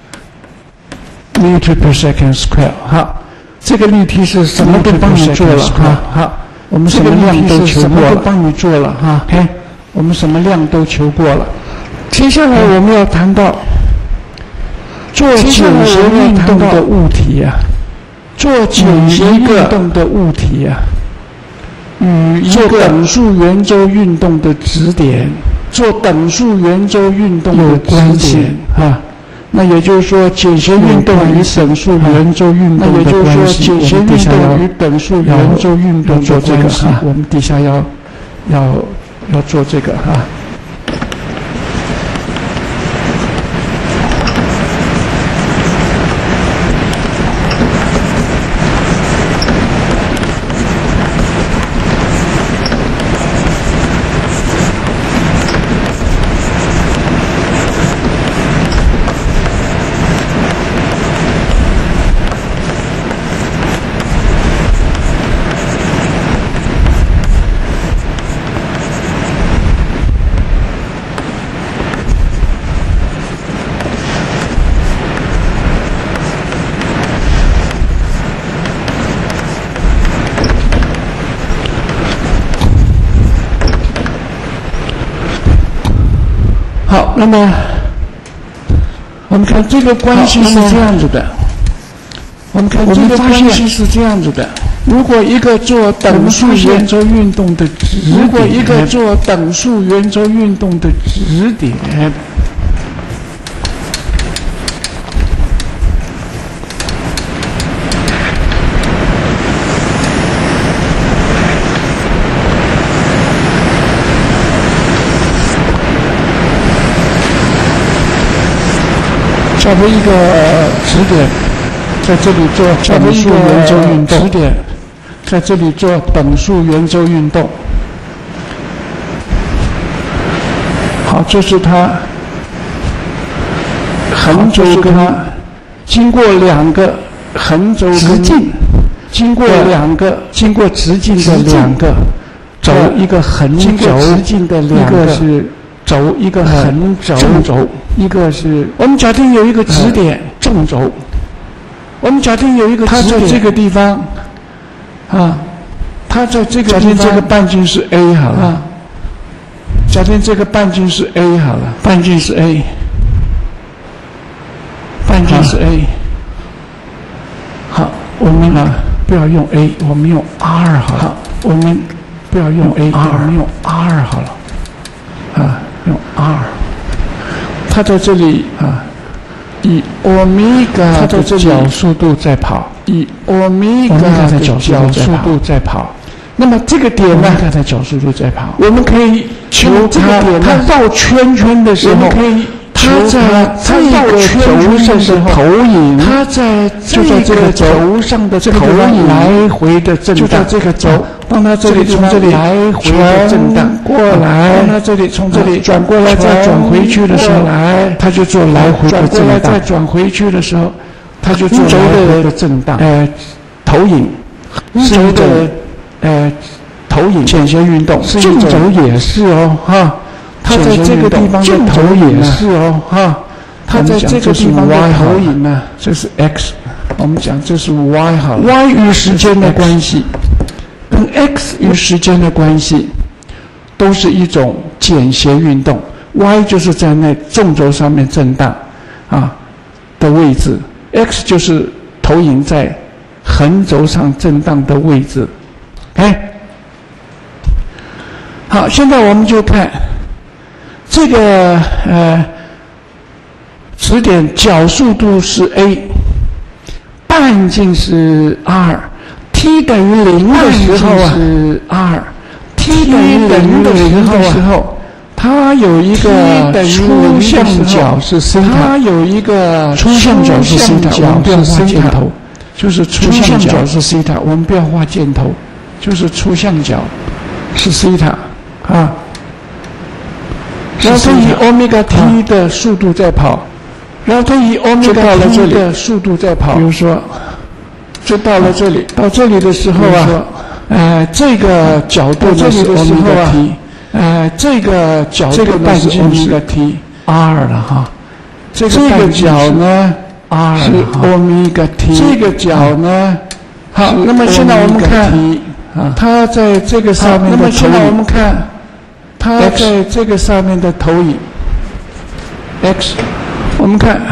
meter per second square。好。这个例题是什么都帮你做了哈，好，我们什么量都求过了，都帮你做了哈。OK， 我们什么量都求过了。接下来我们要谈到做九十运动的物体呀、啊，做九十运动的物体呀、啊，与一个等数圆周运动的质点做等数圆周运动的关系啊。那也就是说，简谐运动与等数圆周运动的关系，我们底下要与等数圆周运动做这个哈，我们底下要要要做这个哈。好，那么我们看这个关系是这样子的。我们看这个关系是这样子的。如果一个做等数圆周运动的质点，如果一个做等数圆周运动的质点，假如一个质点在这里做等数圆周运动，质点在这里做等数圆周运动。好，这是它横轴跟它经过两个横轴直径，经过两个经过直径的两个轴，一个横轴，直径的两个是轴，一个横轴，正轴。一个是我们假定有一个质点正轴，我们假定有一个它在这个地方啊，它在这个地方，假定这个半径是 a 好了，啊、假定这个半径是 a 好了，半径是 a， 半径是 a， 好，我们呢不要用 a， 我们用 r 好了，我们不要用 a， 我们用 r 好了，啊，用 r。它在这里啊，以欧米伽的角速度在跑，以欧米伽的角速度在跑， 那么这个点呢， 它的角速度在跑。 我们可以求它，它绕圈圈的时候，我们可以它在这个轴上的投影，它在就在这个轴上的投影来回的震荡，就在这个轴，当它这里从这里来回的震荡过来，当它这里从这里转过来再转回去的时候，来，它就做来回的震荡，再转回去的时候，它就做来回的震荡。呃，投影是一种呃投影间歇运动，纵轴也是哦，哈。它在这个地方的投影是哦，哈，它在这个地方的投影呢，这是 x， 我们讲这是 y 好了 ，y 与时间的关系，跟 x 与时间的关系，都是一种间歇运动。y 就是在那纵轴上面震荡啊的位置 ，x 就是投影在横轴上震荡的位置。哎，好，现在我们就看。这个呃，指点角速度是 a， 半径是 r，t 等于零的时候啊是 r，t 等于零的时候，它有一个出向角是西塔，它有一个出向角是西塔，我们不要画箭头，就是出向角是西塔，我们不要画箭头，就是出向角是西塔啊。然后它以欧米伽 t 的速度在跑，然后它以欧米伽 t 的速度在跑。比如说，就到了这里，到这里的时候啊，呃，这个角度呢是欧米伽 t， 呃，这个角度呢是欧米伽 t r 了哈。这个角呢 r 是欧米伽 t， 这个角呢，好，那么现在我们看，它在这个上面的投影。那么现在我们看。它在这个上面的投影 x， 我们看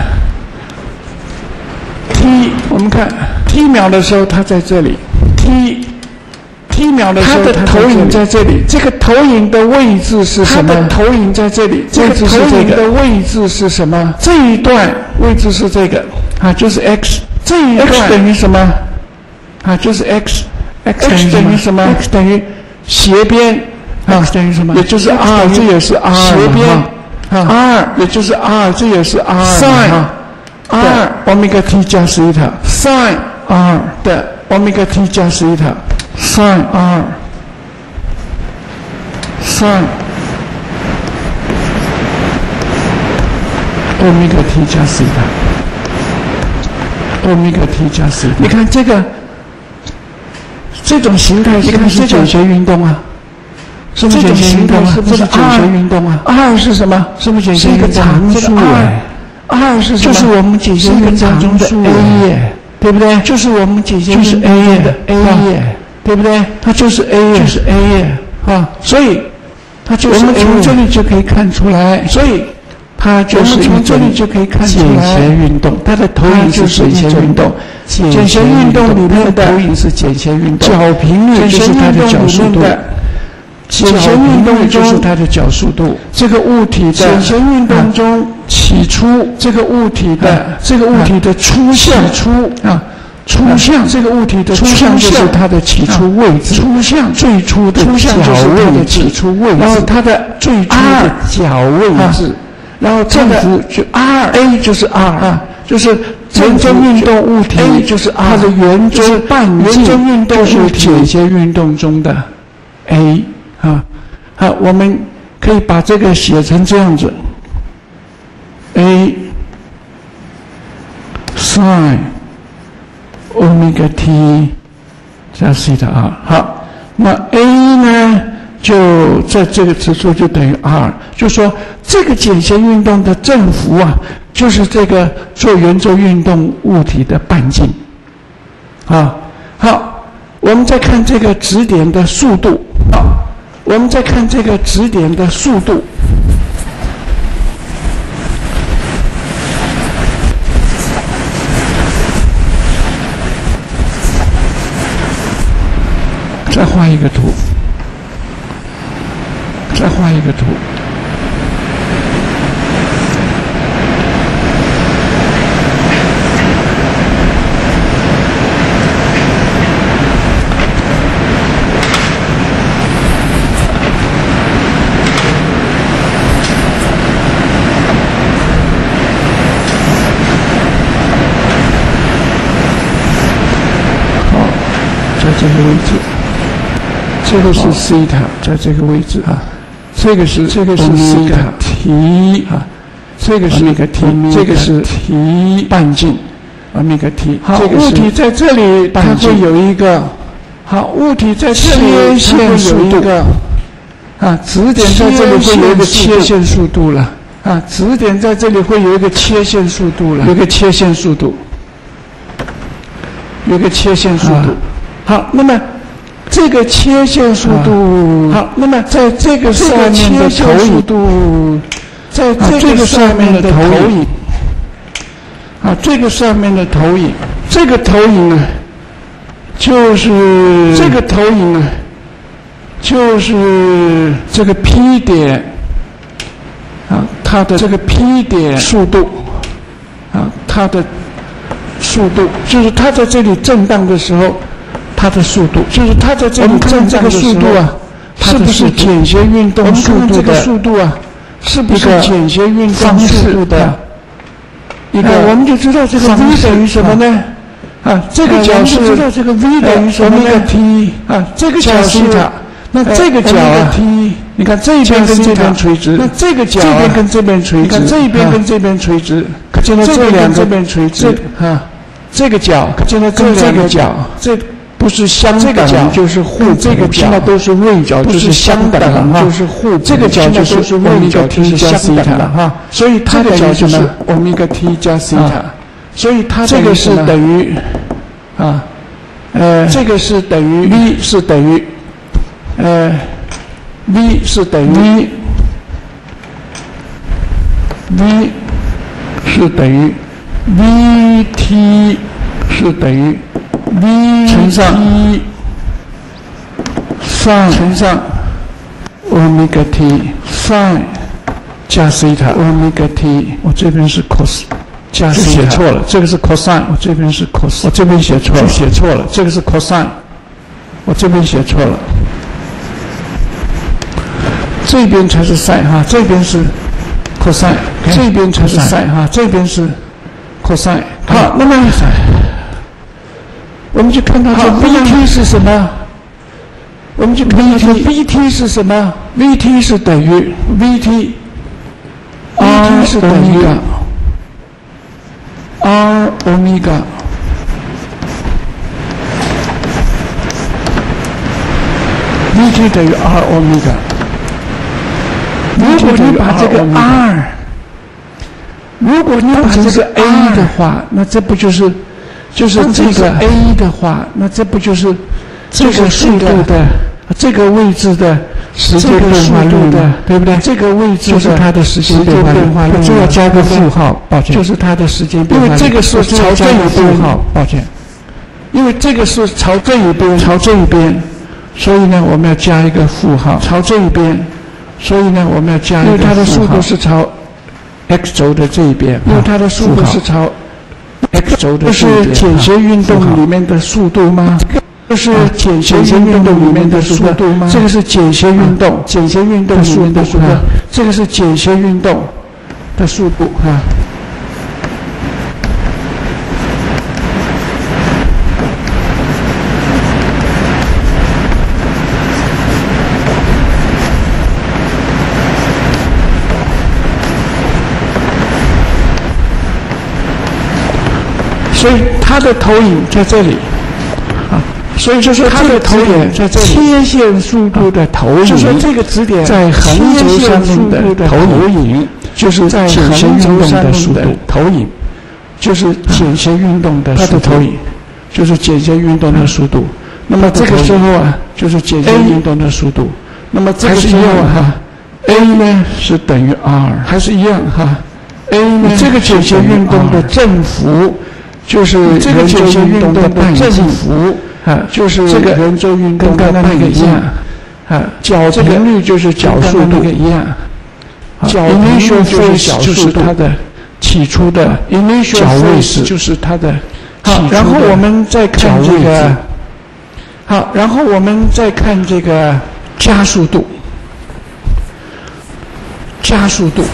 t， 我们看 t 秒的时候它在这里 t t 秒的时候它的投影在这里，这个投影的位置是什么？它的投影在这里，这个投影的位置是什么？这一段位置是这个啊，就是 x， 这一段 x 等于什么啊？就是 x x 等于什么 ？x 等于斜边。x 等于什么？也就是 r， 这也是 r 斜边 r， 也就是 r， 这也是 r sin r 欧米伽 t 加西塔 sin r 的欧米伽 t 加西塔 sin r sin 欧米伽 t 加西塔欧米伽 t 加西塔。你看这个这种形态是不是间歇运动啊？是不是间歇运动啊？是不是间歇运动啊 ？r 是什么？是不是间歇运动？是一个常数哎。r 是什么？就是我们间歇运动中的 a 耶，对不对？就是我们间歇运动中的 a 耶，对不对？它就是 a 耶，就是 a 耶啊。所以它就是 a 耶。我们从这里就可以看出来，所以它就是从这里就可以看出来间歇运动，它的投影是间歇运动。间歇运动里面的投影是间歇运动，角频率就是它的角速度。间歇运动就是它的角速度，这个物体的间歇运动中起初这个物体的这个物体的初向出啊初向这个物体的初向就是它的起初位置，初向最初的初向就是它的起初位置，然后它的最初的角位置，然后这个就 r a 就是 r 啊，就是圆周运动物体 a 就是它的圆周半径，圆周运动就是间歇运动中的 a。啊，好，我们可以把这个写成这样子 ：a sin omega t 加西塔 r。好，那 a 呢，就在这个指数就等于 r， 就说这个间歇运动的振幅啊，就是这个做圆周运动物体的半径。啊，好，我们再看这个指点的速度。好。我们再看这个指点的速度，再画一个图，再画一个图。 这个位置，这个是西塔，在这个位置啊，这个是这个是西塔 T 啊，这个是一个 T， 这个是 T 半径，欧米伽 T。好，物体在这里它会有一个，好，物体在这里它会有一个，啊，指点在这里会有一个切线速度了，啊，指点在这里会有一个切线速度了，有个切线速度。有个切线速度，啊、好，那么这个切线速度，啊、好，那么在这个上面的投影，在这个上面的投影，啊，这个上面的投影，这个投影呢，就是这个投影呢，就是这个 P 点，啊，它的这个 P 点速度，啊，它的。速度就是它在这里震荡的时候，它的速度就是它在这里震荡的速度啊，是不是简谐运动速度的速度啊？是不是简谐运动速度的一个？我们就知道这个 v 等于什么呢？啊，这个角是知道这个 v 等于什么呢 ？t 啊，这个角是那这个角啊 ，t 你看这一边跟这边垂直，那这个角这边跟这边垂直，你看这一边跟这边垂直，可见到这两个这边垂直啊。这个角，现在这这个角，这不是相等，就是互这个现在都是位角，就是相等的哈，就是互这个角就是欧米伽 t 加西塔哈，所以它的角就是欧米伽 t 加西塔，所以它这个是等于啊，呃，这个是等于 v 是等于呃 v 是等于 v 是等于。Vt 是等于 v 乘上 sin 乘上欧米伽 t sin 加西塔欧米伽 t， 我这边是 cos 加西塔，写错了，这个是 cosine， 我这边是 cos， 我这边写错了，写错了，这个是 cosine， 我这边写错了，这边才是 sin 哈，这边是 cosine， 这边才是 sin 哈，这边是。cosine 好，那么我们就看到这 Vt 是什么？我们就看到这 Vt 是什么 ？Vt 是等于 Vt，Vt 是等于 r 欧米伽。Vt 等于 r 欧米伽。如果你把这个 r 如果你把这个 a 的话，那这不就是就是这个 a 的话，那这不就是这个速度的这个位置的时间变化率的，对不对？这个位置就是它的时间变化率，就要加个负号，抱歉，就是它的时间变化率。因为这个是朝这一边，抱歉，因为这个是朝这一边，朝这一边，所以呢，我们要加一个负号，朝这一边，所以呢，我们要加一个负号，因为它的速度是朝。x 轴的这一边，因为它的速度是朝 x 轴的这一边。这是简谐运动里面的速度吗？这是简谐运动里面的速度吗？这个是简谐运动，简谐运动里面的速度。这个是简谐运动的速度啊。所以它的投影在这里，啊，所以就说它的投影在这里，切线速度的投影，就说这个指点在横轴上面的投影，就是在简谐运动的速度投影，就是简谐运动的它的投影，就是简谐运动的速度。那么这个时候啊，就是简谐运动的速度。那么这个时候哈 ，a 呢是等于 r， 还是一样哈 ？a 呢这个简谐运动的振幅。就是圆周运动的半径幅啊，就是这个圆周运动跟刚才那个一样啊，角频率就是角速度一样，角频率就是角速度，它的起初的角位置就是它的。好，然后我们再看这个，好，然后我们再看这个加速度，加速度。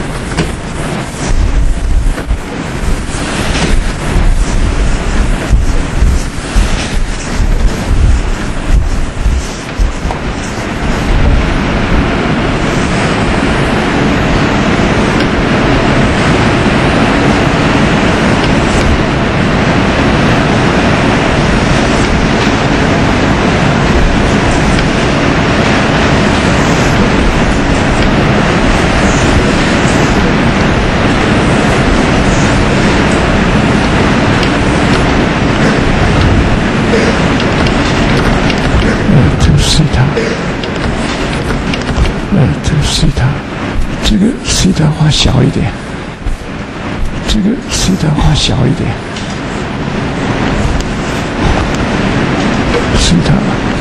呃，这个西塔，这个西塔画小一点，这个西塔画小一点，西塔，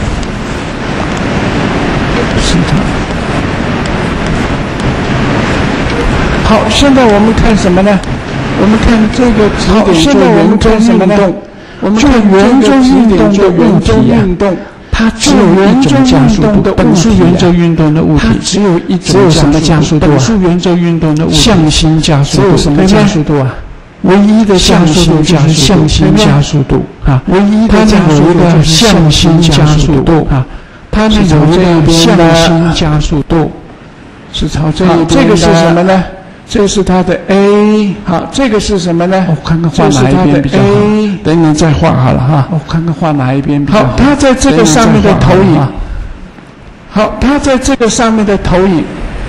西塔。好，现在我们看什么呢？我们看这个指点做圆周运动，我们看圆周运动的问题啊。它只有一种加速度，本数圆周运动的物体只有一种，只有什么加速度啊？本数圆周运动的物体向心加速度，只有什么加速度啊？唯一的加速度就是向心加速度啊！唯一的加速度就是向心加速度啊！它是朝这样向心加速度，是朝这一边的。这个是什么呢？这是它的 A， 好，这个是什么呢？我看看画哪一边比较好。等等再画好了哈。我看看画哪一边比较好。好，它在这个上面的投影。好，它在这个上面的投影，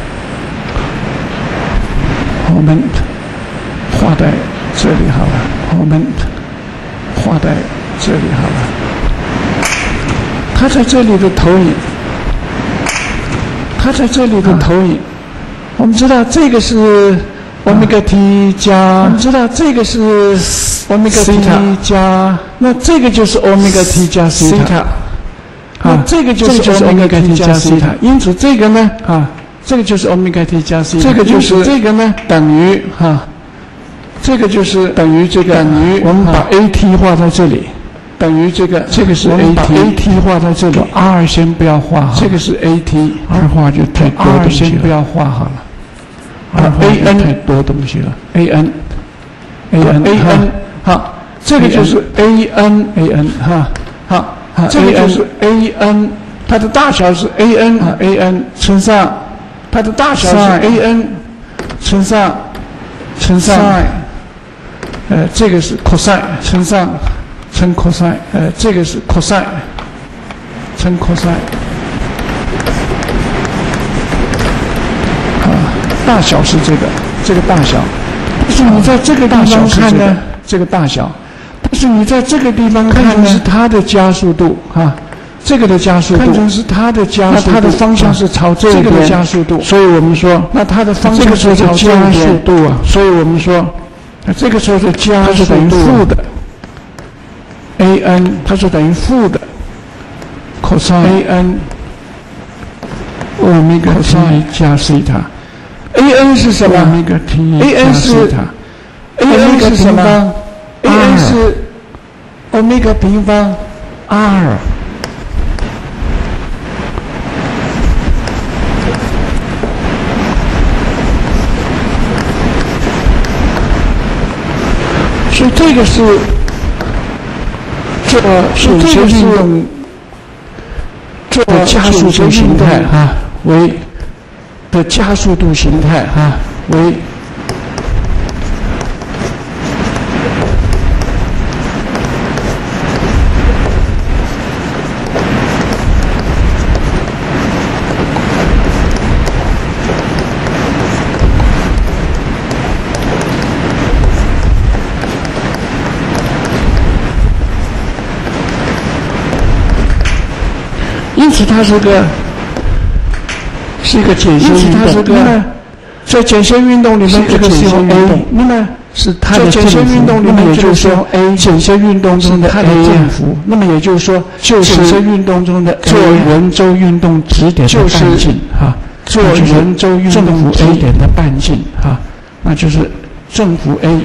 我们画在这里好了。我们画在这里好了。它在这里的投影，它在这里的投影。我们知道这个是欧米伽 t 加，我们知道这个是欧米伽 t 加，那这个就是欧米伽 t 加西塔，啊，这个就是欧米伽 t 加西塔。因此这个呢，啊，这个就是欧米伽 t 加西塔，这个就是这个呢等于哈，这个就是等于这个等于我们把 at 画在这里，等于这个这个是 at，at 画在这里 ，r 先不要画，这个是 at，r 画就太多东西了，先不要画好了。啊 ，a n 太多东西了 ，a n，a n a n， 好，这个就是 a n a n 哈，好，这个就是 a n， 它的大小是 a n a n 乘上，它的大小是 a n 乘上乘上，呃，这个是 cos 乘上乘 cos， 呃，这个是 cos 乘 cos。大小是这个，这个大小，但是你在这个地方看呢，这个大小，但是你在这个地方看呢，是它的加速度啊，这个的加速度，看成是它的加速度，那它的方向是朝这个的加速度，所以我们说，那它的方向是朝加速度啊，所以我们说，那这个时候的加是等于负的 ，a n 它是等于负的 cos a n 欧米伽 t 加西塔。a n 是什么 ？a n 是 a n 是什么 ？a n 是欧米伽平方 r。所以这个是这是这个运动这个加速度形态啊为。的加速度形态啊，为因此它是个。是一个简谐运动，那么在简谐运动里面，这个是用 a， 那么是它的正幅，那么也就是说 a 简谐运动中的 a 正幅，那么也就是说，就是简谐运动中的做圆周运动指点的半径啊，做圆周运动指点的半径啊，那就是正幅 a。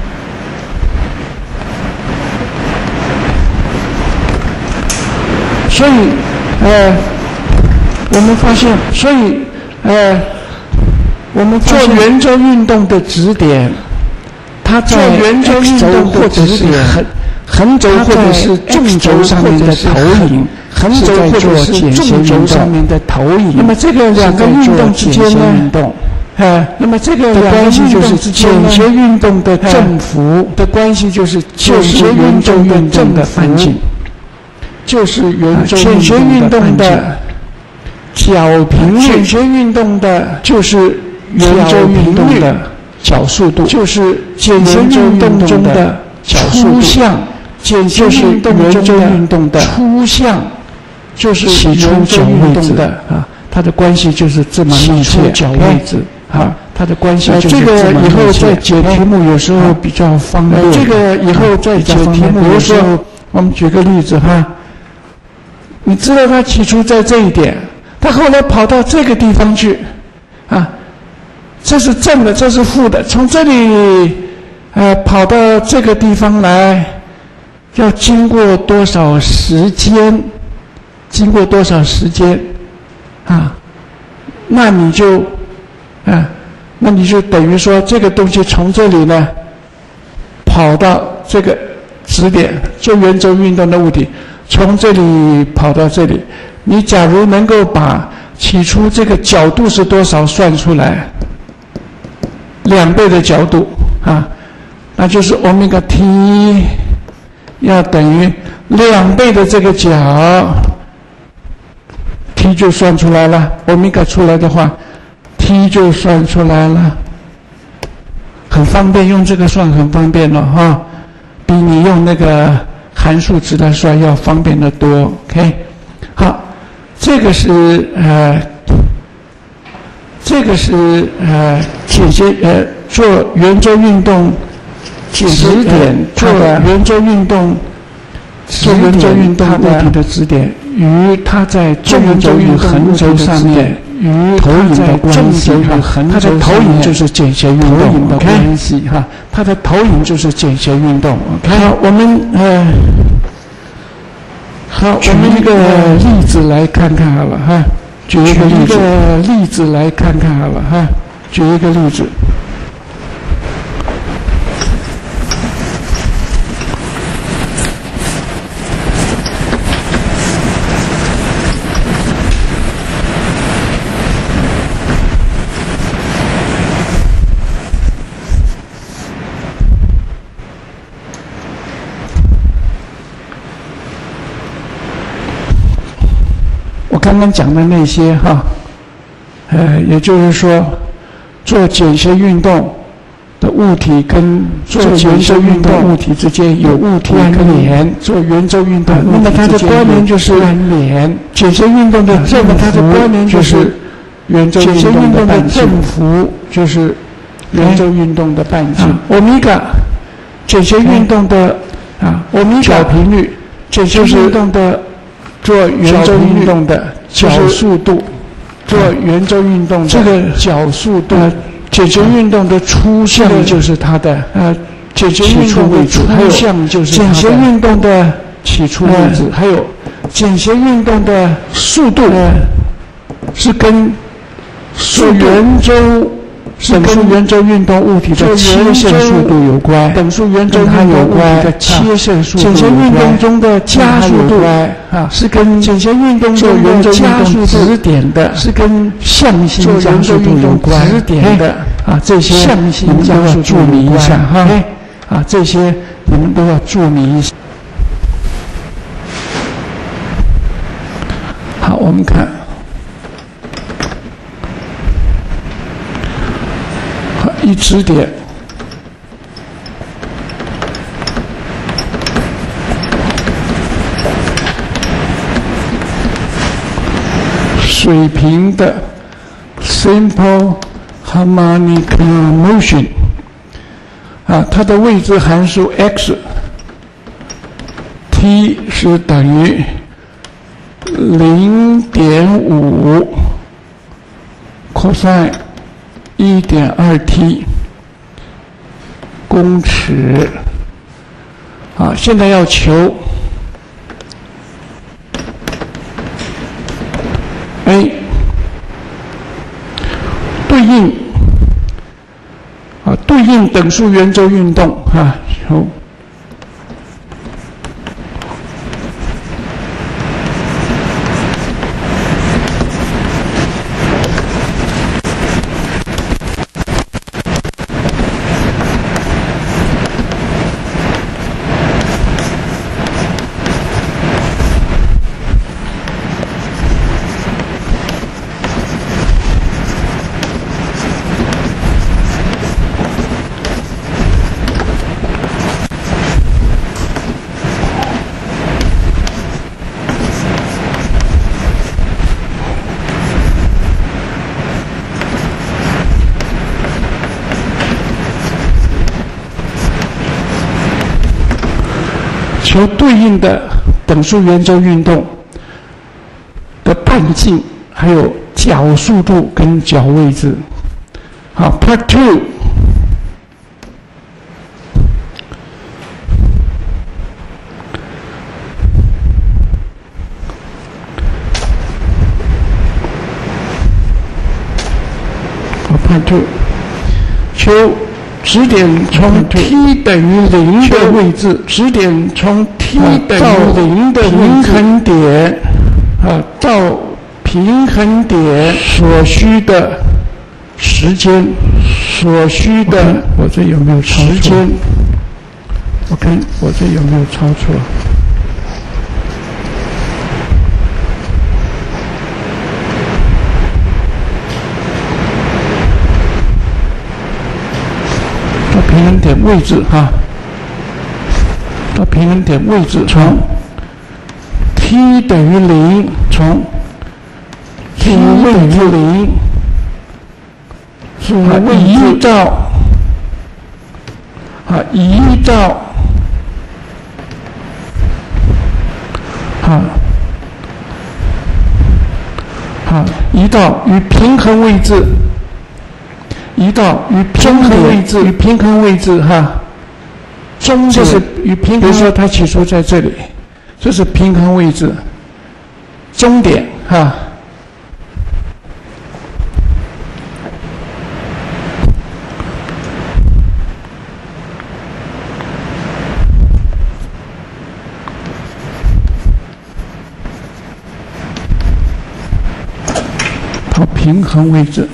所以，呃。我们发现，所以，呃，我们做圆周运动的指点，它在圆周运动或者是横横轴或者是纵轴上面的投影，横轴或者是纵轴上面的投影。那么这个两个运动之间呢，呃，那么这个关系就是简谐运动的正幅的关系就是就是圆周运动的半径，就是圆周运动的。角频率，简谐运动的就是圆周运动的角速度，就是简谐运动中的初项，简谐运动中的初项，就是起初角位置的啊， 它的关系就是这么密切，角位置啊，它的关系就是这个以后在解题目有时候比较方便。 这个以后在解题目，比如说我们举个例子哈，你知道它起初在这一点，它后来跑到这个地方去，啊，这是正的，这是负的，从这里呃跑到这个地方来，要经过多少时间？经过多少时间？啊，那你就啊，那你就等于说这个东西从这里呢跑到这个指点，就圆周运动的物体从这里跑到这里，你假如能够把起初这个角度是多少算出来，两倍的角度啊，那就是欧米伽 t 要等于两倍的这个角 t 就算出来了，欧米伽出来的话 t 就算出来了，很方便，用这个算很方便了哈，比你用那个函数值来算要方便得多。 OK， 好，这个是呃这个是呃解析呃做圆周运动指点，做圆周运动做圆周运动物体的指点与它在纵轴与横轴上面与投影的关系哈，它的投影就是简谐运动，投影的关系哈，它的投影就是简谐运动。OK， 好，我们呃好，我们一个例子来看看好了哈。举一个例子，例子来看看好了哈。举一个例子，我刚刚讲的那些哈。呃，也就是说，做简谐运动的物体跟做圆周运动物体之间有物体关联，做圆周运动，那么它的关联就是关联。简谐运动的正它的关联就是圆周运动的半径，正幅就是圆周运动的半径。欧米伽，简谐运动的啊，欧米伽频率，简谐运动的做圆周运动的角速度。做圆周运动的这个角速度，简谐运动的初项就是它的呃，简谐运动的初项就是简谐运动的起初位置，还有简谐运动的速度是跟数圆周是跟圆周运动物体的切线速度有关，等数圆周运动物体的切线速度有关。简谐运动中的加速度啊，是跟简谐运动中的加速指点的，是跟向心加速度有关。指点的啊，这些向心加速度注意一下哈。啊，这些你们都要注意一下。好，我们看。一指点，水平的 simple harmonic motion 啊，它的未知函数 x t 是等于零点五 cosine一点二 t 公尺啊，现在要求 a 对应啊，对应等数圆周运动啊，求求对应的等速圆周运动的半径，还有角速度跟角位置。好 ，Part Two。Part Two， 求指点从 t 等于零的位置，指点从 t 等于零的平衡点啊到平衡点所需的时间，所需的我这有没有超错？时间，我看我这有没有超错？到平衡点位置哈，到平衡点位置从 t 等于零，从 t 等于零，是移到啊移到啊啊移到与平衡位置。移到与平衡位置，与平衡位置哈，中这是与平衡。比如说，它起初在这里，这是平衡位置，终点哈。到平衡位置。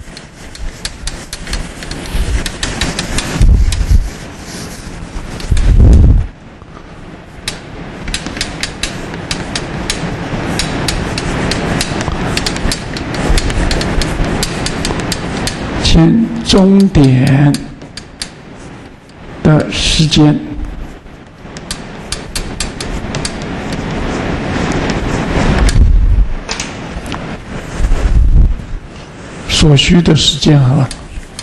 终点的时间，所需的时间好了。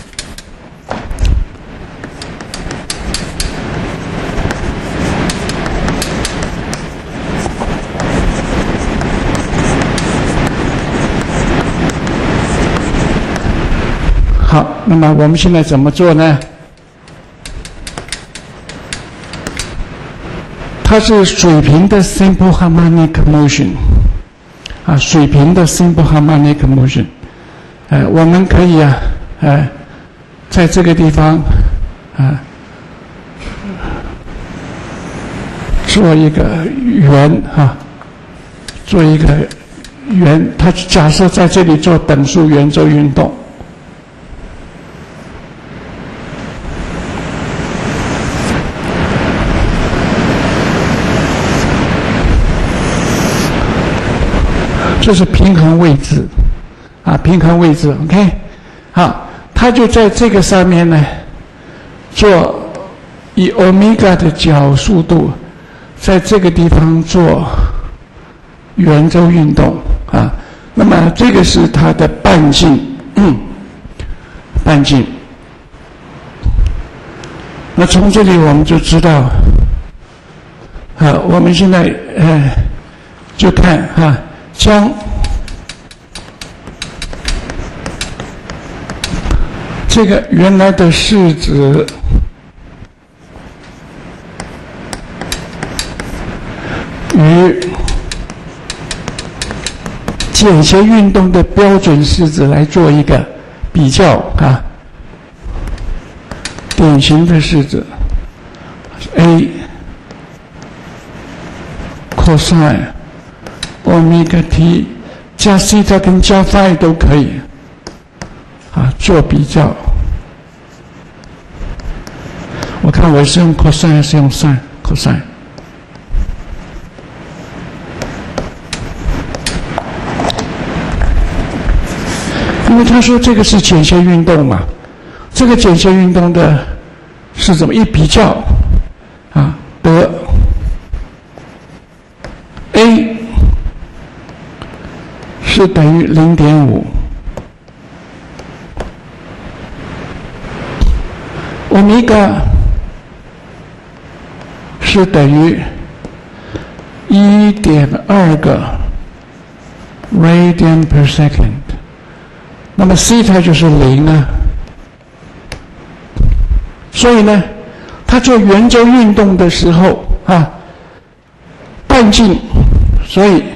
好，那么我们现在怎么做呢？它是水平的 simple harmonic motion， 啊，水平的 simple harmonic motion， 呃，我们可以啊，呃，在这个地方啊，做一个圆哈，做一个圆，它假设在这里做等速圆周运动。这是平衡位置，啊，平衡位置 ，OK， 好，它就在这个上面呢，做以欧米伽的角速度，在这个地方做圆周运动啊。那么这个是它的半径，嗯，半径。那从这里我们就知道，啊，我们现在呃就看哈。啊将这个原来的式子与间歇运动的标准式子来做一个比较啊，典型的式子 A cosine欧米伽 t 加西塔跟加 phi 都可以啊，做比较。我看我是用 cosine 还是用 sin cosine？ 因为他说这个是间歇运动嘛，这个间歇运动的是怎么一比较啊，得 A。是等于 零点五， 欧米伽是等于一点二个 radian per second。那么西塔就是零啊。所以呢，它做圆周运动的时候啊，半径，所以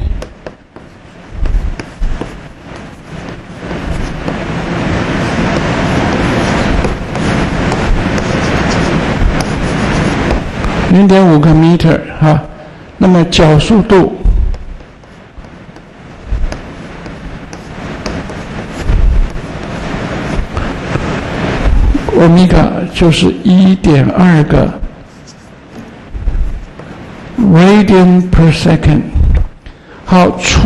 零点五个 meter 啊，那么角速度欧米伽就是一点二个 radian per second。好，出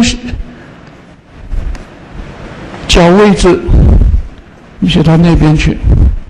角位置，你写到那边去。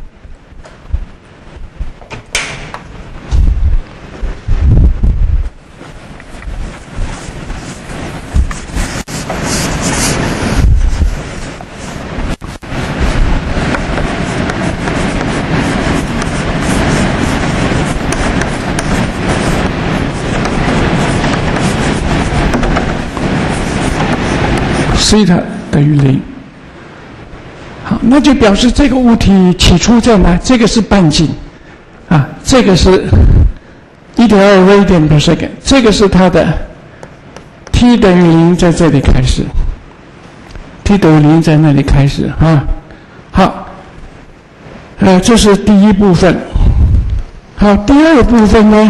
西塔等于零，好，那就表示这个物体起初在哪？这个是半径，啊，这个是 一点二 radian per second， 这个是它的 t 等于零，在这里开始 ，t 等于零在那里开始啊。好，呃，这是第一部分。好，第二部分呢，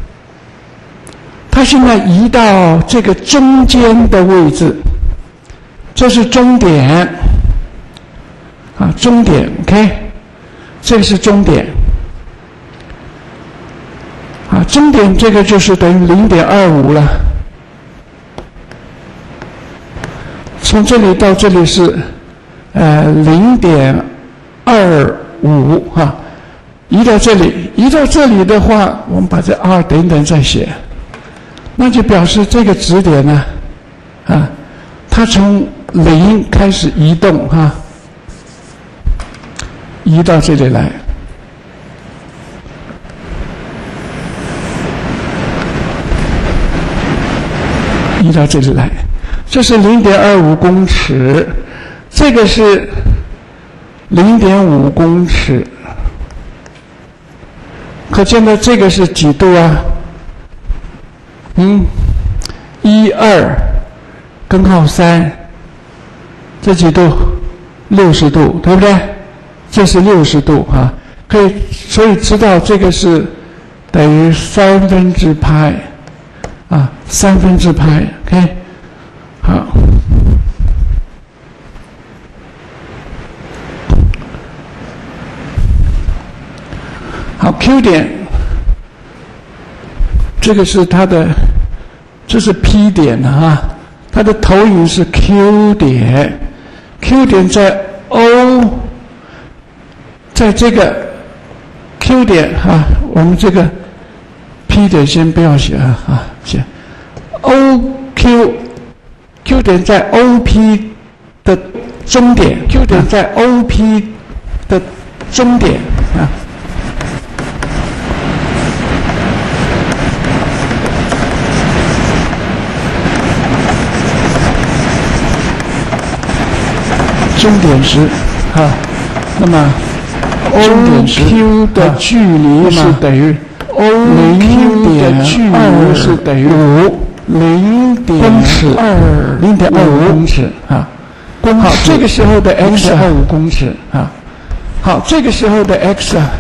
它现在移到这个中间的位置。这是终点，啊，终点 ，OK， 这个是终点，啊，终点这个就是等于 零点二五 了。从这里到这里是，呃 零点二五 啊，移到这里，移到这里的话，我们把这 r 等等再写，那就表示这个指点呢，啊，它从零开始移动哈，移到这里来，移到这里来，这是 零点二五公尺，这个是 零点五公尺，可见到这个是几度啊？嗯，一二根号三。这几度？六十度，对不对？这是六十度啊，可以，所以知道这个是等于三分之派啊，三分之派 ，OK， 好，好 ，Q 点，这个是它的，这是 P 点啊，它的投影是 Q 点。Q 点在 O， 在这个 Q 点啊，我们这个 P 点先不要写啊啊，写 O Q Q 点在 O P 的终点 ，Q 点在 O P 的终点啊。终点时，啊，那么 O Q 的距离是等于 O Q 的距离是等于五零点公尺二零点二五公尺啊。好，这个时候的 x 二五公尺啊。好，这个时候的 x 啊，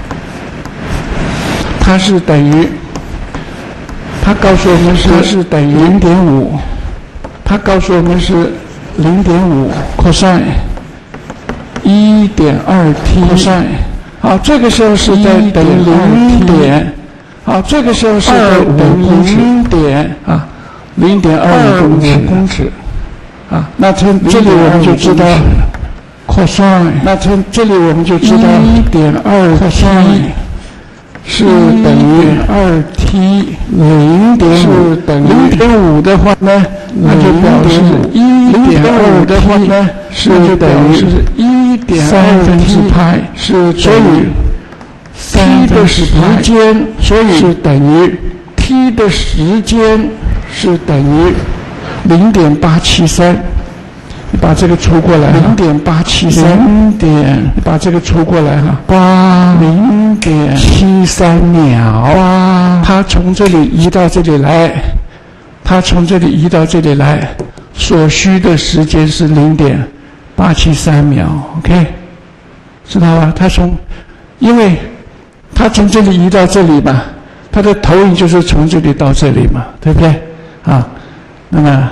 它是等于，它告诉我们是它是等于零点五，它告诉我们是。零点五 cosine 一点二 t cosine， 好，这个时候是在等于零点，好，这个时候是在等于零点啊，零点二五公尺，啊，那从这里我们就知道 cosine， 那从这里我们就知道一点二 cosine 是等于二 t， 零点是等于零点五的话呢，那就表示一点二的话呢是等于一点三分之派，是所以 t 的时间，所以是等于 t t 的时间是等于零点八七三，你把这个除过来，零点八七三，零点，你把这个除过来哈，八零点七三秒，八，它从这里移到这里来，它从这里移到这里来，所需的时间是零点八七三秒 ，OK， 知道吧？它从，因为它从这里移到这里嘛，它的投影就是从这里到这里嘛，对不对？啊，那么。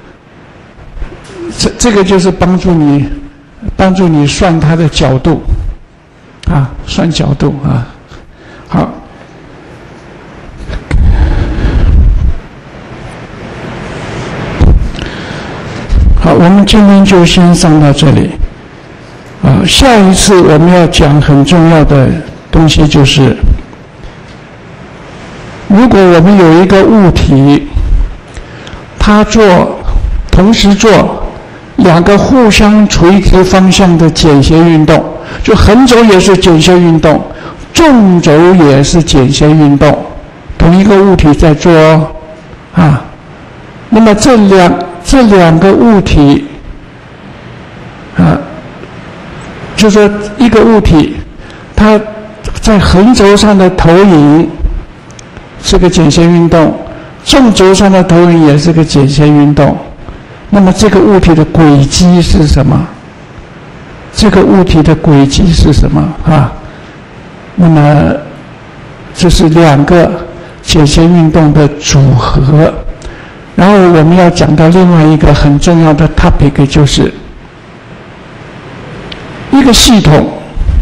这这个就是帮助你，帮助你算它的角度，啊，算角度啊。好，好，我们今天就先上到这里。啊，下一次我们要讲很重要的东西，就是如果我们有一个物体，它做同时做。两个互相垂直方向的简谐运动，就横轴也是简谐运动，纵轴也是简谐运动，同一个物体在做哦，啊，那么这两这两个物体，啊，就说一个物体，它在横轴上的投影是个简谐运动，纵轴上的投影也是个简谐运动。那么这个物体的轨迹是什么？这个物体的轨迹是什么啊？那么这是两个简谐运动的组合。然后我们要讲到另外一个很重要的 topic， 就是一个系统，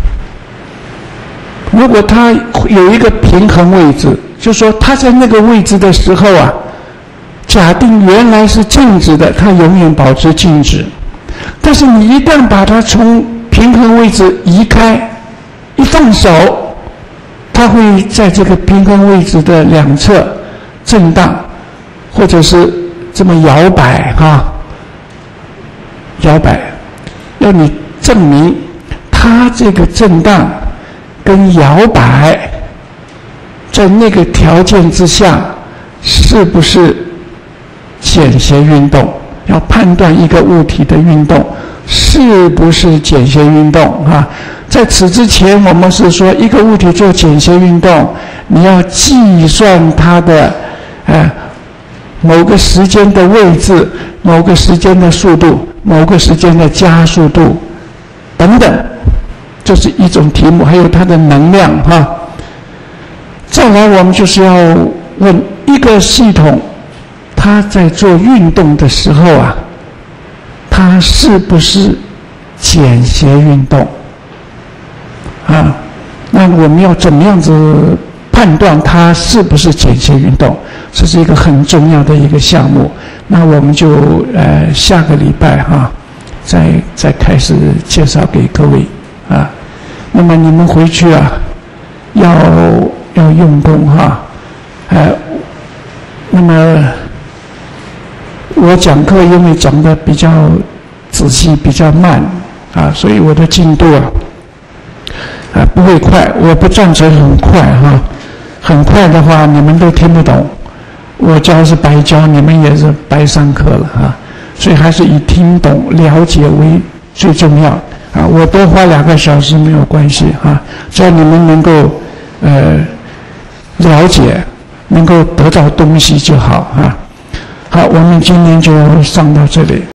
如果它有一个平衡位置，就是说它在那个位置的时候啊。假定原来是静止的，它永远保持静止。但是你一旦把它从平衡位置移开，一放手，它会在这个平衡位置的两侧震荡，或者是这么摇摆啊，摇摆。要你证明它这个震荡跟摇摆在那个条件之下是不是简谐运动，要判断一个物体的运动是不是简谐运动啊？在此之前，我们是说一个物体做简谐运动，你要计算它的呃某个时间的位置、某个时间的速度、某个时间的加速度等等，这是一种题目，还有它的能量哈。再来，我们就是要问一个系统。它在做运动的时候啊，它是不是简谐运动啊？那我们要怎么样子判断它是不是简谐运动？这是一个很重要的一个项目。那我们就呃下个礼拜哈、啊，再再开始介绍给各位啊。那么你们回去啊，要要用功哈，呃，那么。我讲课因为讲的比较仔细，比较慢啊，所以我的进度啊，啊不会快。我不赞成很快哈、啊，很快的话你们都听不懂，我教是白教，你们也是白上课了啊。所以还是以听懂、了解为最重要啊。我多花两个小时没有关系啊，只要你们能够呃了解，能够得到东西就好啊。好，我们今天就上到这里。